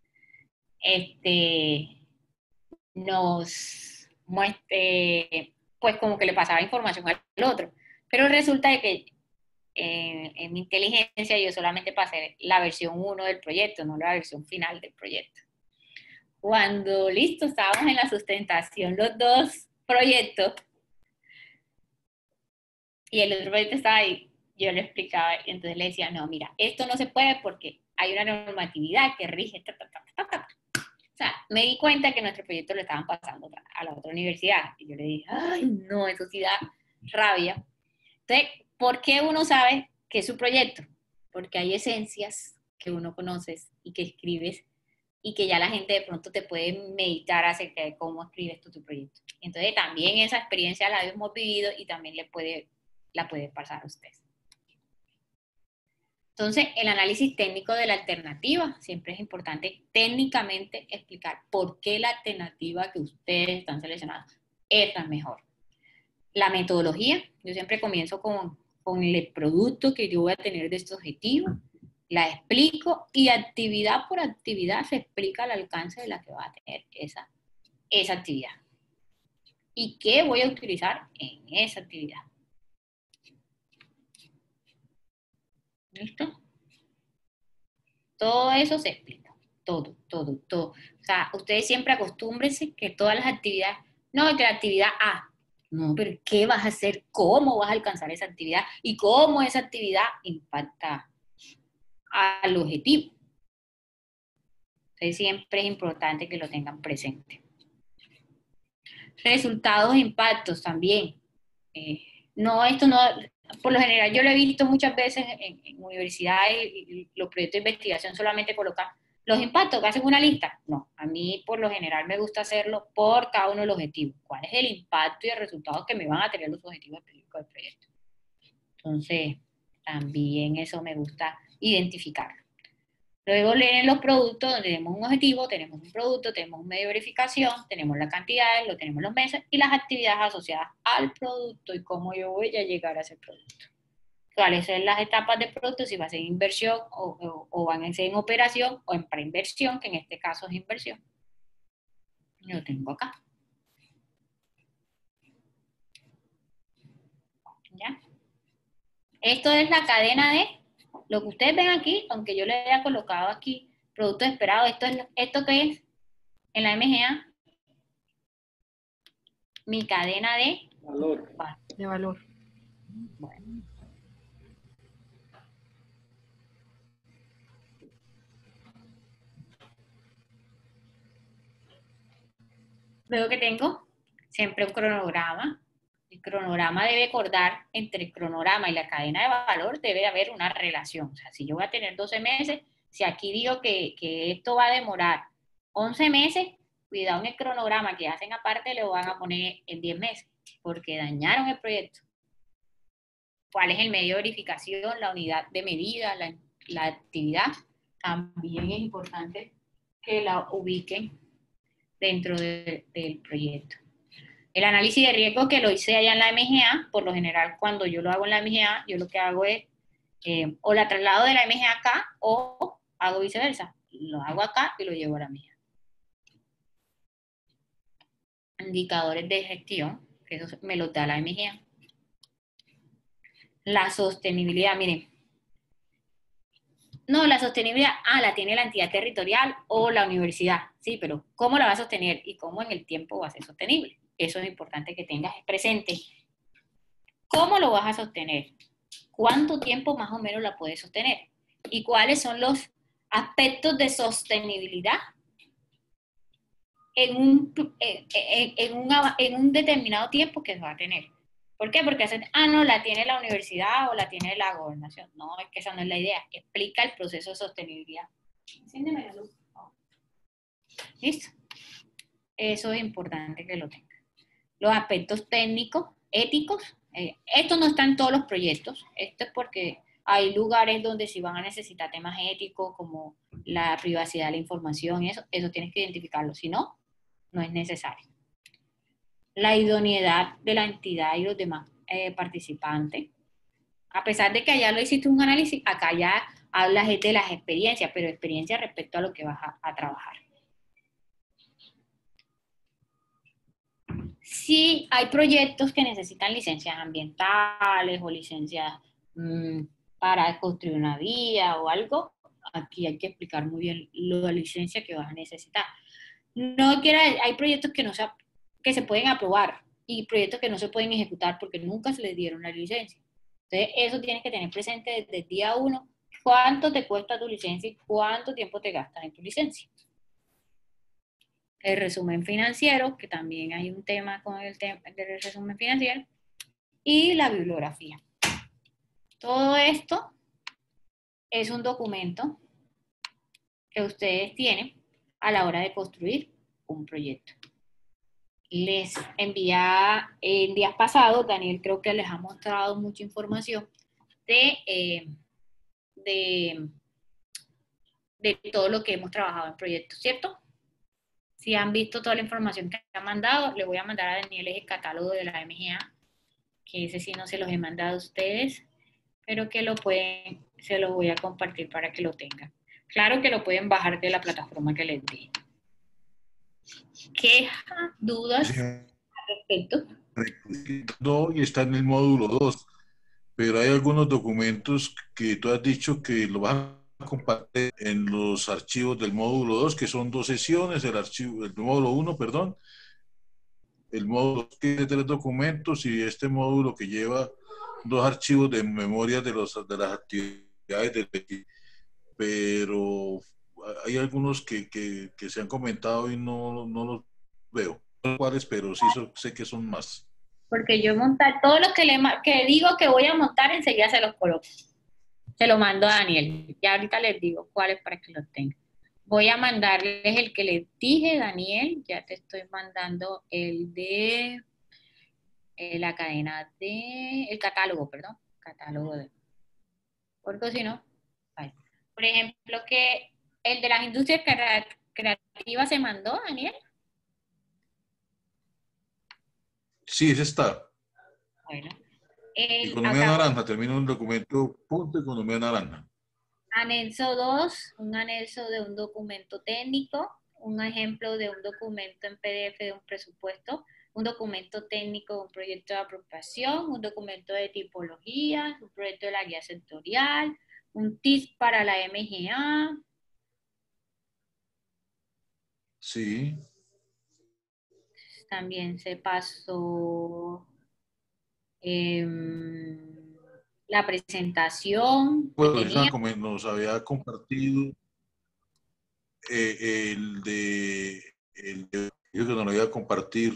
pues como que le pasaba información al otro. Pero resulta de que en mi inteligencia yo solamente pasé la versión 1 del proyecto, no la versión final del proyecto. Cuando, listo, estábamos en la sustentación los dos proyectos y el otro proyecto estaba ahí, yo le explicaba y entonces le decía, no, mira, esto no se puede porque hay una normatividad que rige, O sea, me di cuenta que nuestro proyecto lo estaban pasando a la otra universidad. Y yo le dije, ay, no, eso sí da rabia. Entonces, ¿por qué uno sabe que es su proyecto? Porque hay esencias que uno conoce y que escribes y que ya la gente de pronto te puede meditar acerca de cómo escribes tú tu proyecto. Entonces, también esa experiencia la hemos vivido y también la puede pasar a ustedes. Entonces, el análisis técnico de la alternativa, siempre es importante técnicamente explicar por qué la alternativa que ustedes están seleccionando es la mejor. La metodología, yo siempre comienzo con el producto que yo voy a tener de este objetivo, la explico y actividad por actividad se explica el alcance de la que va a tener esa actividad. ¿Y qué voy a utilizar en esa actividad? ¿Listo? Todo eso se explica. Todo. O sea, ustedes siempre acostúmbrense que todas las actividades, no, que la actividad A, no, pero ¿qué vas a hacer? ¿Cómo vas a alcanzar esa actividad? ¿Y cómo esa actividad impacta al objetivo? Entonces siempre es importante que lo tengan presente. Resultados e impactos también. Esto no, por lo general yo lo he visto muchas veces en universidades y los proyectos de investigación solamente colocan los impactos, que hacen una lista. No, a mí por lo general me gusta hacerlo por cada uno de los objetivos. ¿Cuál es el impacto y el resultado que me van a tener los objetivos específicos del proyecto? Entonces, también eso me gusta identificar. Luego leen los productos donde tenemos un objetivo, tenemos un producto, tenemos un medio de verificación, tenemos las cantidades, lo tenemos los meses y las actividades asociadas al producto y cómo yo voy a llegar a ese producto. ¿Cuáles son las etapas del producto? Si va a ser inversión o van a ser en operación o en preinversión, que en este caso es inversión. Lo tengo acá. ¿Ya? Esto es la cadena de lo que ustedes ven aquí, aunque yo le haya colocado aquí producto esperado, esto que es en la MGA, mi cadena de valor. De valor. Bueno. Luego que tengo siempre un cronograma. El cronograma debe acordar entre el cronograma y la cadena de valor, debe haber una relación. O sea, si yo voy a tener 12 meses, si aquí digo que esto va a demorar 11 meses, cuidado en el cronograma que hacen aparte, le van a poner en 10 meses, porque dañaron el proyecto. ¿Cuál es el medio de verificación? La unidad de medida, la actividad. También es importante que la ubiquen dentro del proyecto. El análisis de riesgo que lo hice allá en la MGA, por lo general cuando yo lo hago en la MGA, yo lo que hago es o la traslado de la MGA acá o hago viceversa. Lo hago acá y lo llevo a la MGA. Indicadores de gestión, que eso me los da la MGA. La sostenibilidad, miren. No, la sostenibilidad, la tiene la entidad territorial o la universidad, sí, pero ¿cómo la va a sostener y cómo en el tiempo va a ser sostenible? Eso es importante que tengas presente. ¿Cómo lo vas a sostener? ¿Cuánto tiempo más o menos la puedes sostener? ¿Y cuáles son los aspectos de sostenibilidad en un determinado tiempo que se va a tener? ¿Por qué? Porque hacen, no, la tiene la universidad o la tiene la gobernación. No, es que esa no es la idea. Explica el proceso de sostenibilidad. Enciéndeme la luz. ¿Listo? Eso es importante que lo tengan. Los aspectos técnicos, éticos, esto no está en todos los proyectos. Esto es porque hay lugares donde sí van a necesitar temas éticos como la privacidad de la información y eso tienes que identificarlo. Si no, no es necesario. La idoneidad de la entidad y los demás participantes. A pesar de que allá lo hiciste un análisis, acá ya hablas de las experiencias, pero experiencias respecto a lo que vas a trabajar. Si hay proyectos que necesitan licencias ambientales o licencias para construir una vía o algo, aquí hay que explicar muy bien la licencia que vas a necesitar. No quiero, hay proyectos que se pueden aprobar y proyectos que no se pueden ejecutar porque nunca se les dieron la licencia. Entonces, eso tienes que tener presente desde el día 1, cuánto te cuesta tu licencia y cuánto tiempo te gastas en tu licencia. El resumen financiero, que también hay un tema con el tema del resumen financiero, y la bibliografía. Todo esto es un documento que ustedes tienen a la hora de construir un proyecto. Les envía en días pasados, Daniel creo que les ha mostrado mucha información de todo lo que hemos trabajado en proyectos, ¿cierto? Si han visto toda la información que ha mandado, le voy a mandar a Daniel el catálogo de la MGA, que ese sí no se los he mandado a ustedes, pero que se lo voy a compartir para que lo tengan. Claro que lo pueden bajar de la plataforma que les di. ¿Quejas, dudas al respecto? No, y está en el módulo 2, pero hay algunos documentos que tú has dicho que lo vas a compartir en los archivos del módulo 2, que son 2 sesiones, el módulo 1, perdón, el módulo que tiene 3 documentos y este módulo que lleva 2 archivos de memoria de las actividades del equipo. Pero hay algunos que se han comentado y no los veo. No sé cuáles, pero sí sé que son más. Porque yo montar todo lo que digo que voy a montar, enseguida se los coloco. Se lo mando a Daniel. Ya ahorita les digo cuáles para que los tengan. Voy a mandarles el que les dije, Daniel. Ya te estoy mandando el de la cadena el catálogo, perdón. Catálogo de. Porque si no, vale. Por ejemplo, que el de las industrias creativas se mandó, Daniel. Sí, ese está. Bueno. Economía naranja, termina un documento, punto, economía naranja. Anexo 2, un anexo de un documento técnico, un ejemplo de un documento en PDF de un presupuesto, un documento técnico de un proyecto de apropiación, un documento de tipología, un proyecto de la guía sectorial, un TIS para la MGA. Sí. También se pasó la presentación que Bueno, tenía. nos había compartido el de que nos lo iba a compartir.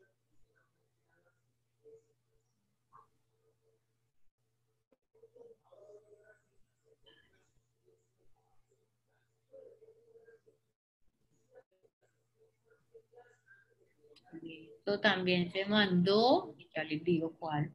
Esto también se mandó, ya les digo cuál.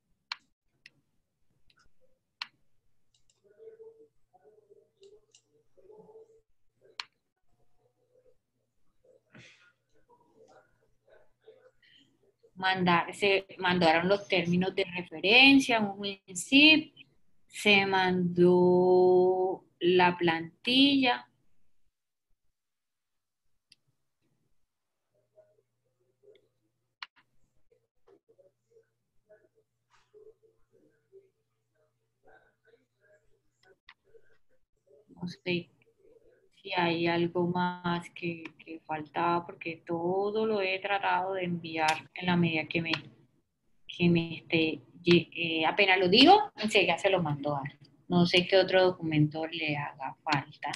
Se mandaron los términos de referencia, un WinZip, se mandó la plantilla. No sé si hay algo más que faltaba, porque todo lo he tratado de enviar en la medida que me esté, apenas lo digo, enseguida se lo mando a él. No sé qué otro documento le haga falta.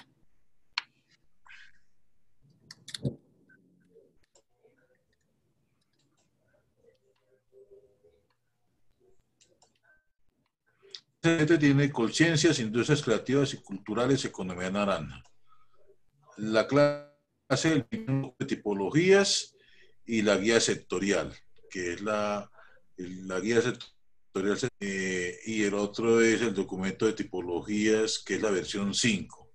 Este tiene conciencias, industrias creativas y culturales, economía naranja. La clase de tipologías y la guía sectorial, que es la guía sectorial, y el otro es el documento de tipologías, que es la versión 5.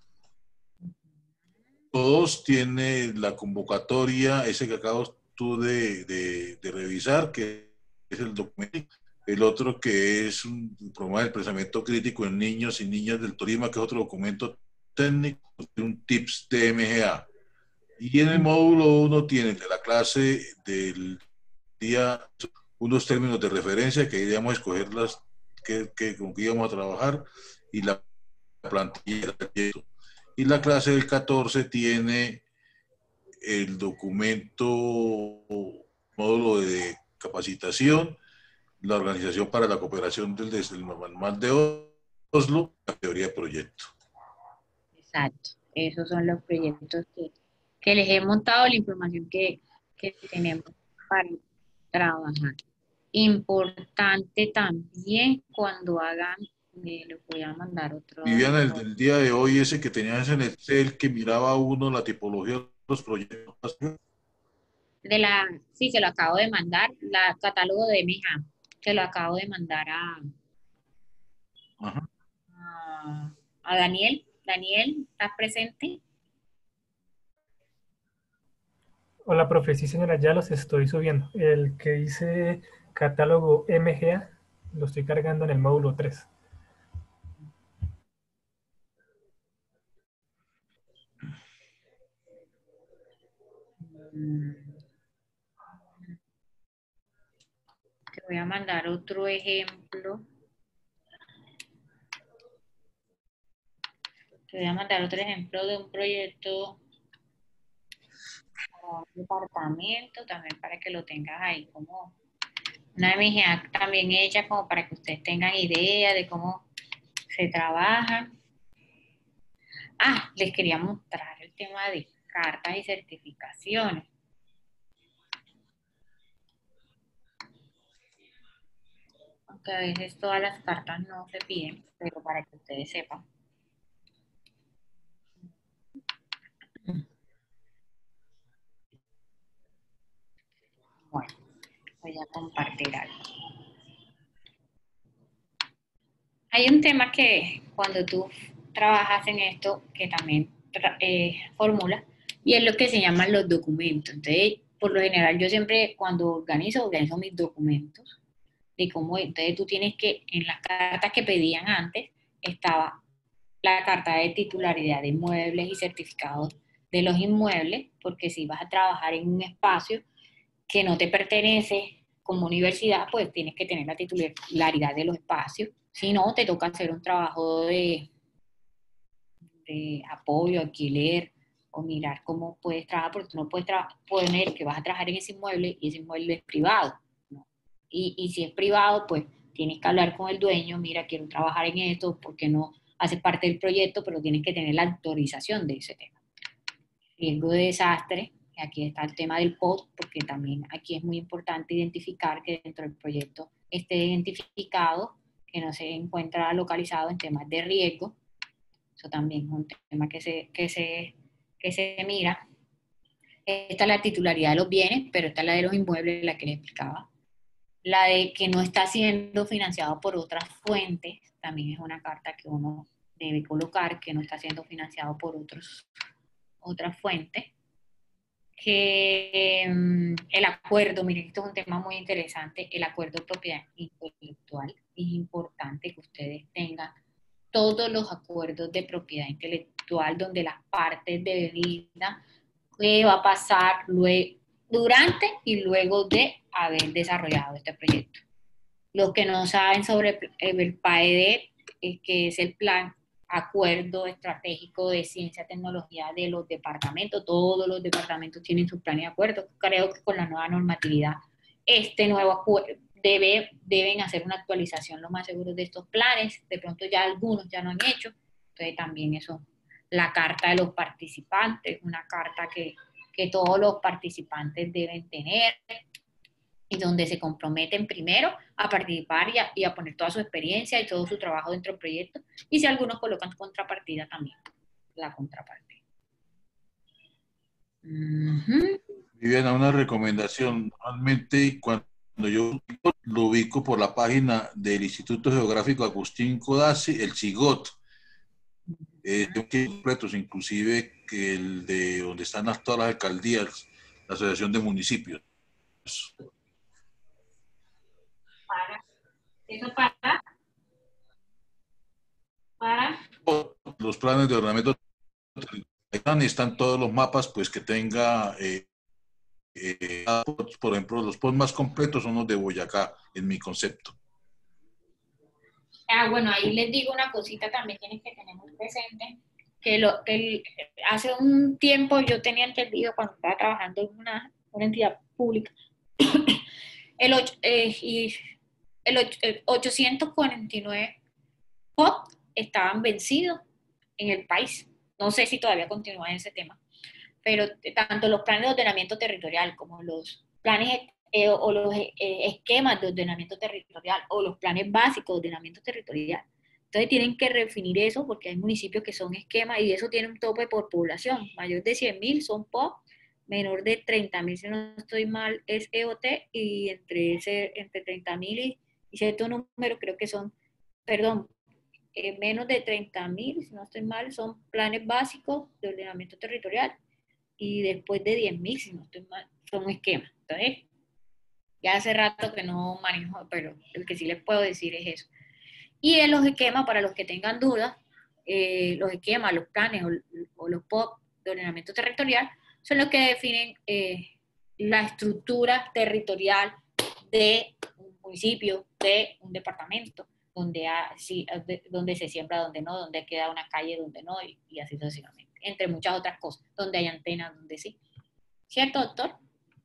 Todos tienen la convocatoria, ese que acabas tú de revisar, que es el documento. El otro que es un programa del pensamiento crítico en niños y niñas del Tolima, que es otro documento técnico, un tips de MGA. Y en el módulo 1 tiene de la clase del día unos términos de referencia que iríamos a escoger con que íbamos a trabajar, y la plantilla. Y la clase del 14 tiene el documento módulo de capacitación, la Organización para la Cooperación desde el Manual de Oslo, la teoría de proyecto. Exacto. Esos son los proyectos que les he montado, la información que tenemos para trabajar. Importante también cuando hagan, les voy a mandar otro. Viviana, el día de hoy, ese que tenías en Excel, que miraba uno la tipología de los proyectos. Sí, se lo acabo de mandar, la catálogo de MIJA, se lo acabo de mandar Ajá. a Daniel. Daniel, ¿estás presente? Hola, profe. Sí, señora, ya los estoy subiendo. El que dice catálogo MGA lo estoy cargando en el módulo 3. Te voy a mandar otro ejemplo. Te voy a mandar otro ejemplo de un proyecto para un departamento, también para que lo tengas ahí como una MGA también hecha, como para que ustedes tengan idea de cómo se trabaja. Les quería mostrar el tema de cartas y certificaciones. Aunque a veces todas las cartas no se piden, pero para que ustedes sepan. Bueno, voy a compartir algo. Hay un tema que cuando tú trabajas en esto, que también formula, y es lo que se llaman los documentos. Entonces, por lo general, yo siempre cuando organizo mis documentos de cómo, entonces tú tienes que, en las cartas que pedían antes, estaba la carta de titularidad de inmuebles y certificados de los inmuebles, porque si vas a trabajar en un espacio que no te pertenece como universidad, pues tienes que tener la titularidad de los espacios. Si no, te toca hacer un trabajo de apoyo, alquiler, o mirar cómo puedes trabajar, porque tú no puedes poner que vas a trabajar en ese inmueble y ese inmueble es privado, ¿no? Y si es privado, pues tienes que hablar con el dueño, mira, quiero trabajar en esto, porque no hace parte del proyecto, pero tienes que tener la autorización de ese tema. Riesgo de desastre, aquí está el tema del POT, porque también aquí es muy importante identificar que dentro del proyecto esté identificado, que no se encuentra localizado en temas de riesgo. Eso también es un tema que se mira. Esta es la titularidad de los bienes, pero esta es la de los inmuebles, la que les explicaba. La de que no está siendo financiado por otras fuentes, también es una carta que uno debe colocar, que no está siendo financiado por otras fuentes. Que el acuerdo, miren, esto es un tema muy interesante, el acuerdo de propiedad intelectual. Es importante que ustedes tengan todos los acuerdos de propiedad intelectual donde las partes determinan qué va a pasar durante y luego de haber desarrollado este proyecto. Los que no saben sobre el PAED, que es el Plan acuerdo estratégico de ciencia y tecnología de los departamentos. Todos los departamentos tienen sus planes de acuerdo. Creo que con la nueva normatividad, este nuevo acuerdo deben hacer una actualización lo más seguro de estos planes. De pronto ya algunos ya no han hecho. Entonces también eso, la carta de los participantes, una carta que todos los participantes deben tener, y donde se comprometen primero a participar y a poner toda su experiencia y todo su trabajo dentro del proyecto, y si algunos colocan contrapartida también, la contraparte. Viviana, una recomendación. Normalmente cuando yo lo ubico por la página del Instituto Geográfico Agustín Codazzi, el CIGOT, completos, inclusive que el de donde están todas las alcaldías, la Asociación de Municipios. Para los planes de ordenamiento están todos los mapas, pues que tenga, por ejemplo, los posts más completos son los de Boyacá, en mi concepto. Bueno, ahí les digo una cosita también tienes que tener muy presente, hace un tiempo yo tenía entendido cuando estaba trabajando en una entidad pública, el 849 POT estaban vencidos en el país. No sé si todavía continúa ese tema, pero tanto los planes de ordenamiento territorial como los planes o los esquemas de ordenamiento territorial o los planes básicos de ordenamiento territorial. Entonces tienen que redefinir eso porque hay municipios que son esquemas y eso tiene un tope por población. Mayor de 100.000 son POP, menor de 30.000, si no estoy mal, es EOT, y entre 30.000 y cierto número creo que son, perdón, menos de 30.000, si no estoy mal, son planes básicos de ordenamiento territorial, y después de 10.000, si no estoy mal, son esquemas. Entonces, ya hace rato que no manejo, pero el que sí les puedo decir es eso. Y en los esquemas, para los que tengan dudas, los esquemas, los planes o los POP de ordenamiento territorial son los que definen la estructura territorial de un municipio, de un departamento, donde se siembra, donde no, donde queda una calle, donde no, y así sucesivamente, entre muchas otras cosas, donde hay antenas, donde sí. ¿Cierto, doctor?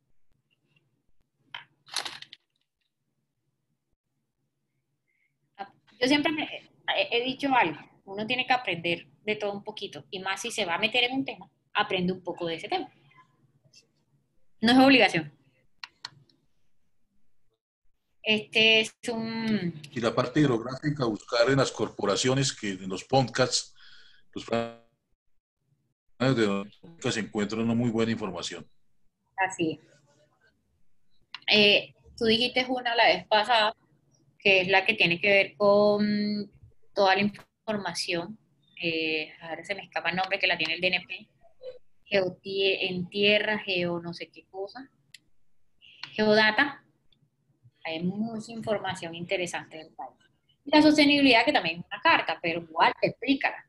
Yo siempre he dicho algo, uno tiene que aprender de todo un poquito, y más si se va a meter en un tema, aprende un poco de ese tema. No es obligación. Este es un... Y la parte hidrográfica, buscar en las corporaciones, que en los podcasts, los planes de podcast se encuentra una muy buena información. Así es. Tú dijiste una la vez pasada, que es la que tiene que ver con toda la información, ahora se me escapa el nombre, que la tiene el DNP, en tierra, geo no sé qué cosa, geodata, hay mucha información interesante del país. Y la sostenibilidad, que también es una carta, pero igual explícala.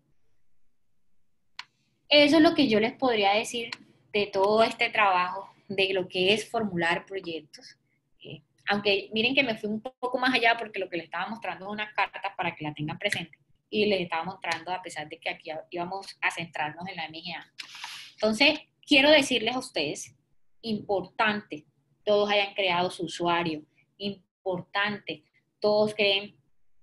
Eso es lo que yo les podría decir de todo este trabajo, de lo que es formular proyectos. Aunque miren que me fui un poco más allá, porque lo que les estaba mostrando es una carta para que la tengan presente, y les estaba mostrando, a pesar de que aquí íbamos a centrarnos en la MGA. Entonces, quiero decirles a ustedes, importante, todos hayan creado su usuario, importante, todos creen,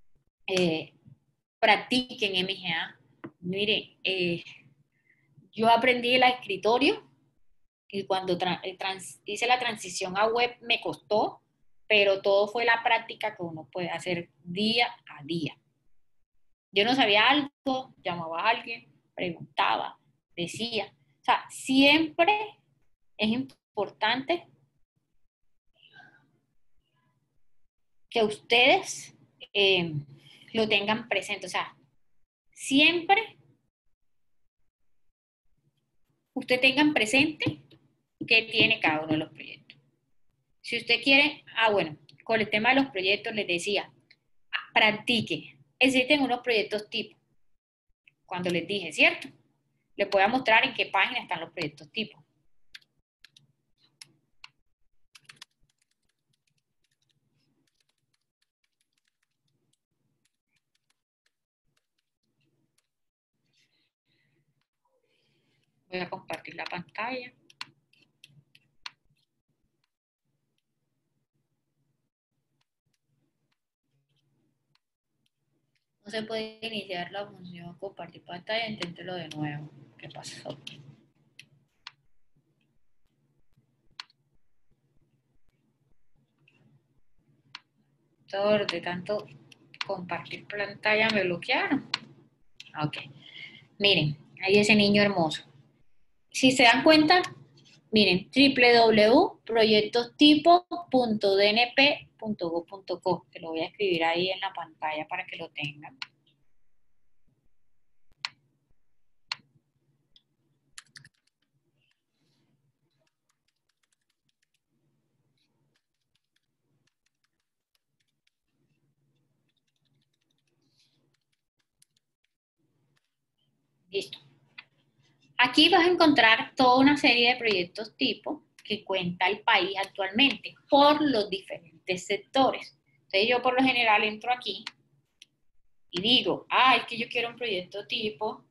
practiquen MGA. Miren, yo aprendí el escritorio, y cuando hice la transición a web me costó, pero todo fue la práctica que uno puede hacer día a día. Yo no sabía algo, llamaba a alguien, preguntaba, decía. O sea, siempre es importante que ustedes lo tengan presente. O sea, siempre usted tengan presente qué tiene cada uno de los proyectos. Si usted quiere, bueno, con el tema de los proyectos les decía, practique. Existen unos proyectos tipo, cuando les dije, ¿cierto? Les voy a mostrar en qué página están los proyectos tipo. Voy a compartir la pantalla. No se puede iniciar la función compartir pantalla, inténtelo de nuevo. ¿Qué pasó? Todo de tanto compartir pantalla me bloquearon. Ok. Miren, ahí ese niño hermoso. Si se dan cuenta, miren, www.proyectostipo.dnp.gov.co. Te lo voy a escribir ahí en la pantalla para que lo tengan. Listo. Aquí vas a encontrar toda una serie de proyectos tipo que cuenta el país actualmente por los diferentes sectores. Entonces yo por lo general entro aquí y digo, es que yo quiero un proyecto tipo,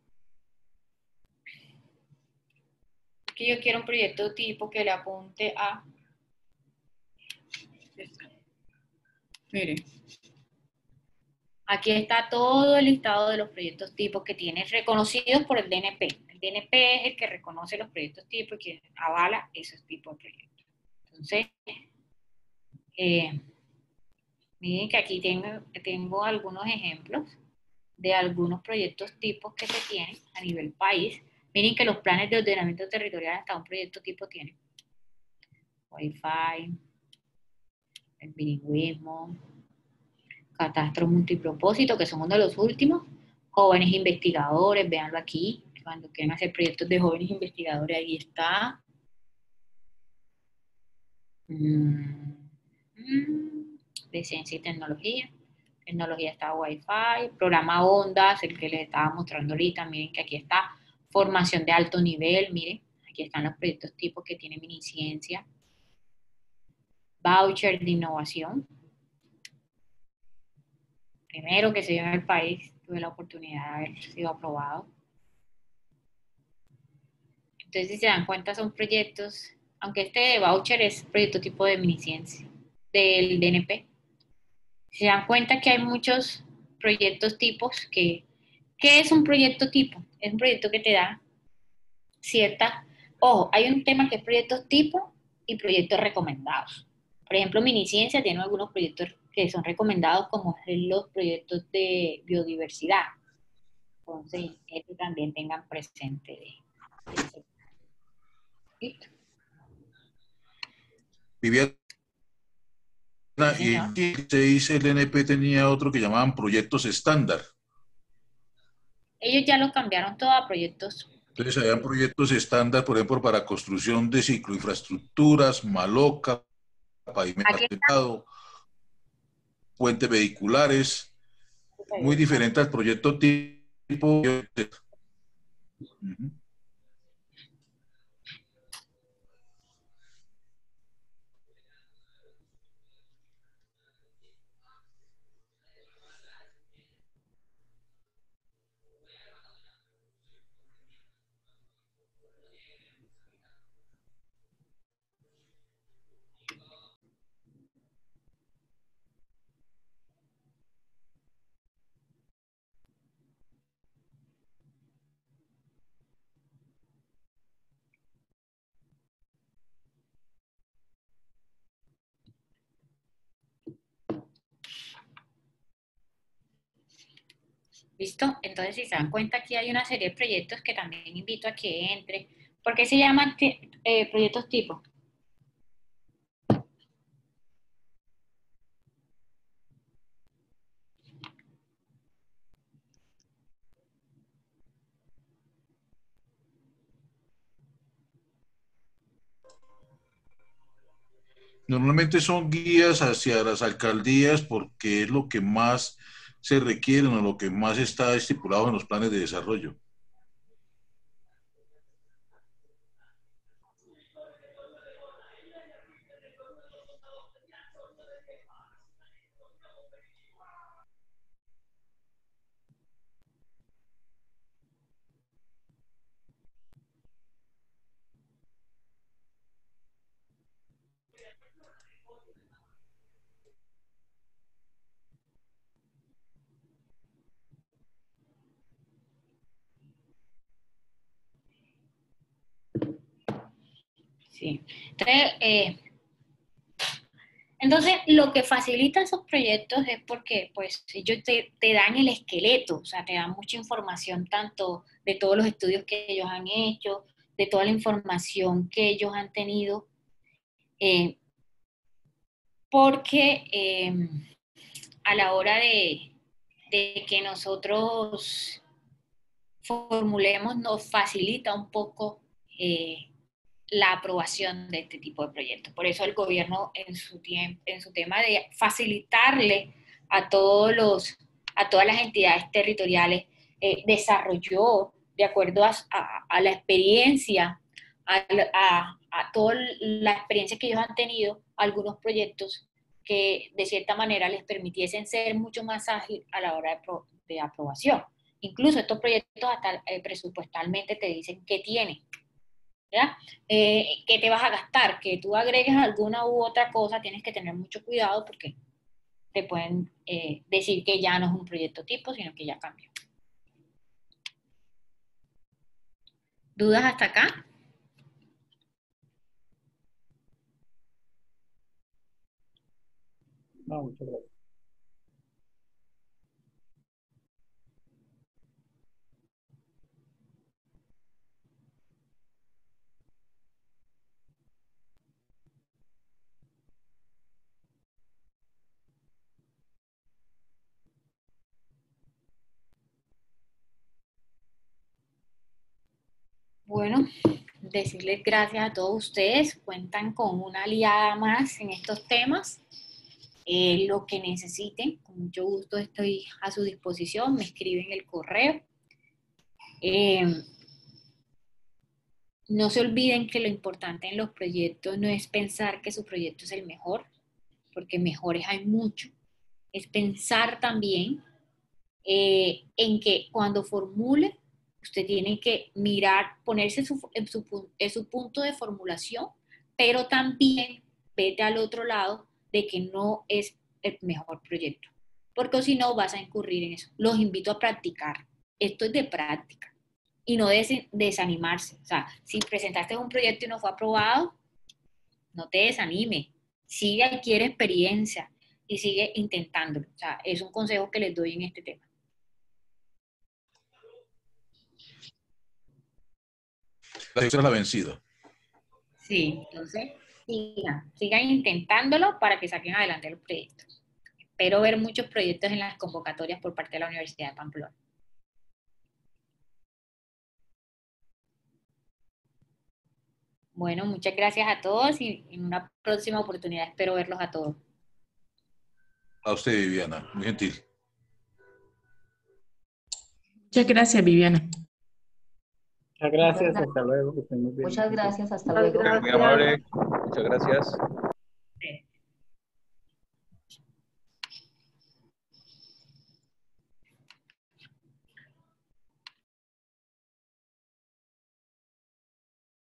que le apunte a... Miren, aquí está todo el listado de los proyectos tipos que tienen reconocidos por el DNP. El DNP es el que reconoce los proyectos tipos y que avala esos tipos de proyectos. Entonces, miren que aquí tengo algunos ejemplos de algunos proyectos tipos que se tienen a nivel país. Miren que los planes de ordenamiento territorial hasta un proyecto tipo tienen. Wi-Fi, el bilingüismo, catastro multipropósito, que son uno de los últimos, jóvenes investigadores, véanlo aquí, cuando quieren hacer proyectos de jóvenes investigadores, ahí está. De ciencia y tecnología. Tecnología está Wi-Fi, programa Ondas, el que les estaba mostrando ahorita, miren que aquí está, formación de alto nivel, miren, aquí están los proyectos tipos que tiene Miniciencia, voucher de innovación, primero que se dio en el país, tuve la oportunidad de haber sido aprobado. Entonces, si se dan cuenta, son proyectos, aunque este de voucher es proyecto tipo de Miniciencia, del DNP. Si se dan cuenta que hay muchos proyectos tipos ¿qué es un proyecto tipo? Es un proyecto que te da cierta... Ojo, hay un tema que es proyectos tipo y proyectos recomendados. Por ejemplo, Miniciencia tiene algunos proyectos que son recomendados como los proyectos de biodiversidad. Entonces, eso también tengan presente. ¿Listo? Viviana, Sí, y señor. 16 el NP tenía otro que llamaban proyectos estándar. Ellos ya lo cambiaron todo a proyectos. Entonces, habían proyectos estándar, por ejemplo, para construcción de cicloinfraestructuras, maloca, Aquí pavimentado, puentes vehiculares, muy está. diferente al proyecto tipo. ¿Listo? Entonces, si se dan cuenta, aquí hay una serie de proyectos que también invito a que entre. ¿Por qué se llaman proyectos tipo? Normalmente son guías hacia las alcaldías porque es lo que más se requiere o lo que más está estipulado en los planes de desarrollo. Sí. Entonces, lo que facilita esos proyectos es porque pues ellos te dan el esqueleto, o sea, te dan mucha información tanto de todos los estudios que ellos han hecho, de toda la información que ellos han tenido, porque a la hora de que nosotros formulemos nos facilita un poco la aprobación de este tipo de proyectos. Por eso el gobierno en su tema de facilitarle a todas las entidades territoriales desarrolló, de acuerdo a la experiencia, a toda la experiencia que ellos han tenido, algunos proyectos que de cierta manera les permitiesen ser mucho más ágil a la hora de aprobación. Incluso estos proyectos hasta presupuestalmente te dicen qué tienen, ¿ya? ¿Qué te vas a gastar? Que tú agregues alguna u otra cosa, tienes que tener mucho cuidado porque te pueden decir que ya no es un proyecto tipo, sino que ya cambió. ¿Dudas hasta acá? No, muchas gracias. Bueno, decirles gracias a todos ustedes. Cuentan con una aliada más en estos temas. Lo que necesiten, con mucho gusto estoy a su disposición. Me escriben el correo. No se olviden que lo importante en los proyectos no es pensar que su proyecto es el mejor, porque mejores hay mucho. Es pensar también en que cuando formule, usted tiene que mirar, ponerse en su punto de formulación, pero también vete al otro lado de que no es el mejor proyecto, porque si no vas a incurrir en eso. Los invito a practicar. Esto es de práctica y no desanimarse. O sea, si presentaste un proyecto y no fue aprobado, no te desanimes. Sigue, adquiere experiencia y sigue intentándolo. O sea, es un consejo que les doy en este tema. La es la vencida. Sí, entonces sigan intentándolo para que saquen adelante los proyectos. Espero ver muchos proyectos en las convocatorias por parte de la Universidad de Pamplona. Bueno, muchas gracias a todos y en una próxima oportunidad espero verlos a todos. A usted, Viviana, muy gentil. Muchas gracias, Viviana. Muchas gracias, hasta luego, que estén muy bien. Muchas gracias, hasta Muchas luego. gracias. Muy amable. Muchas gracias.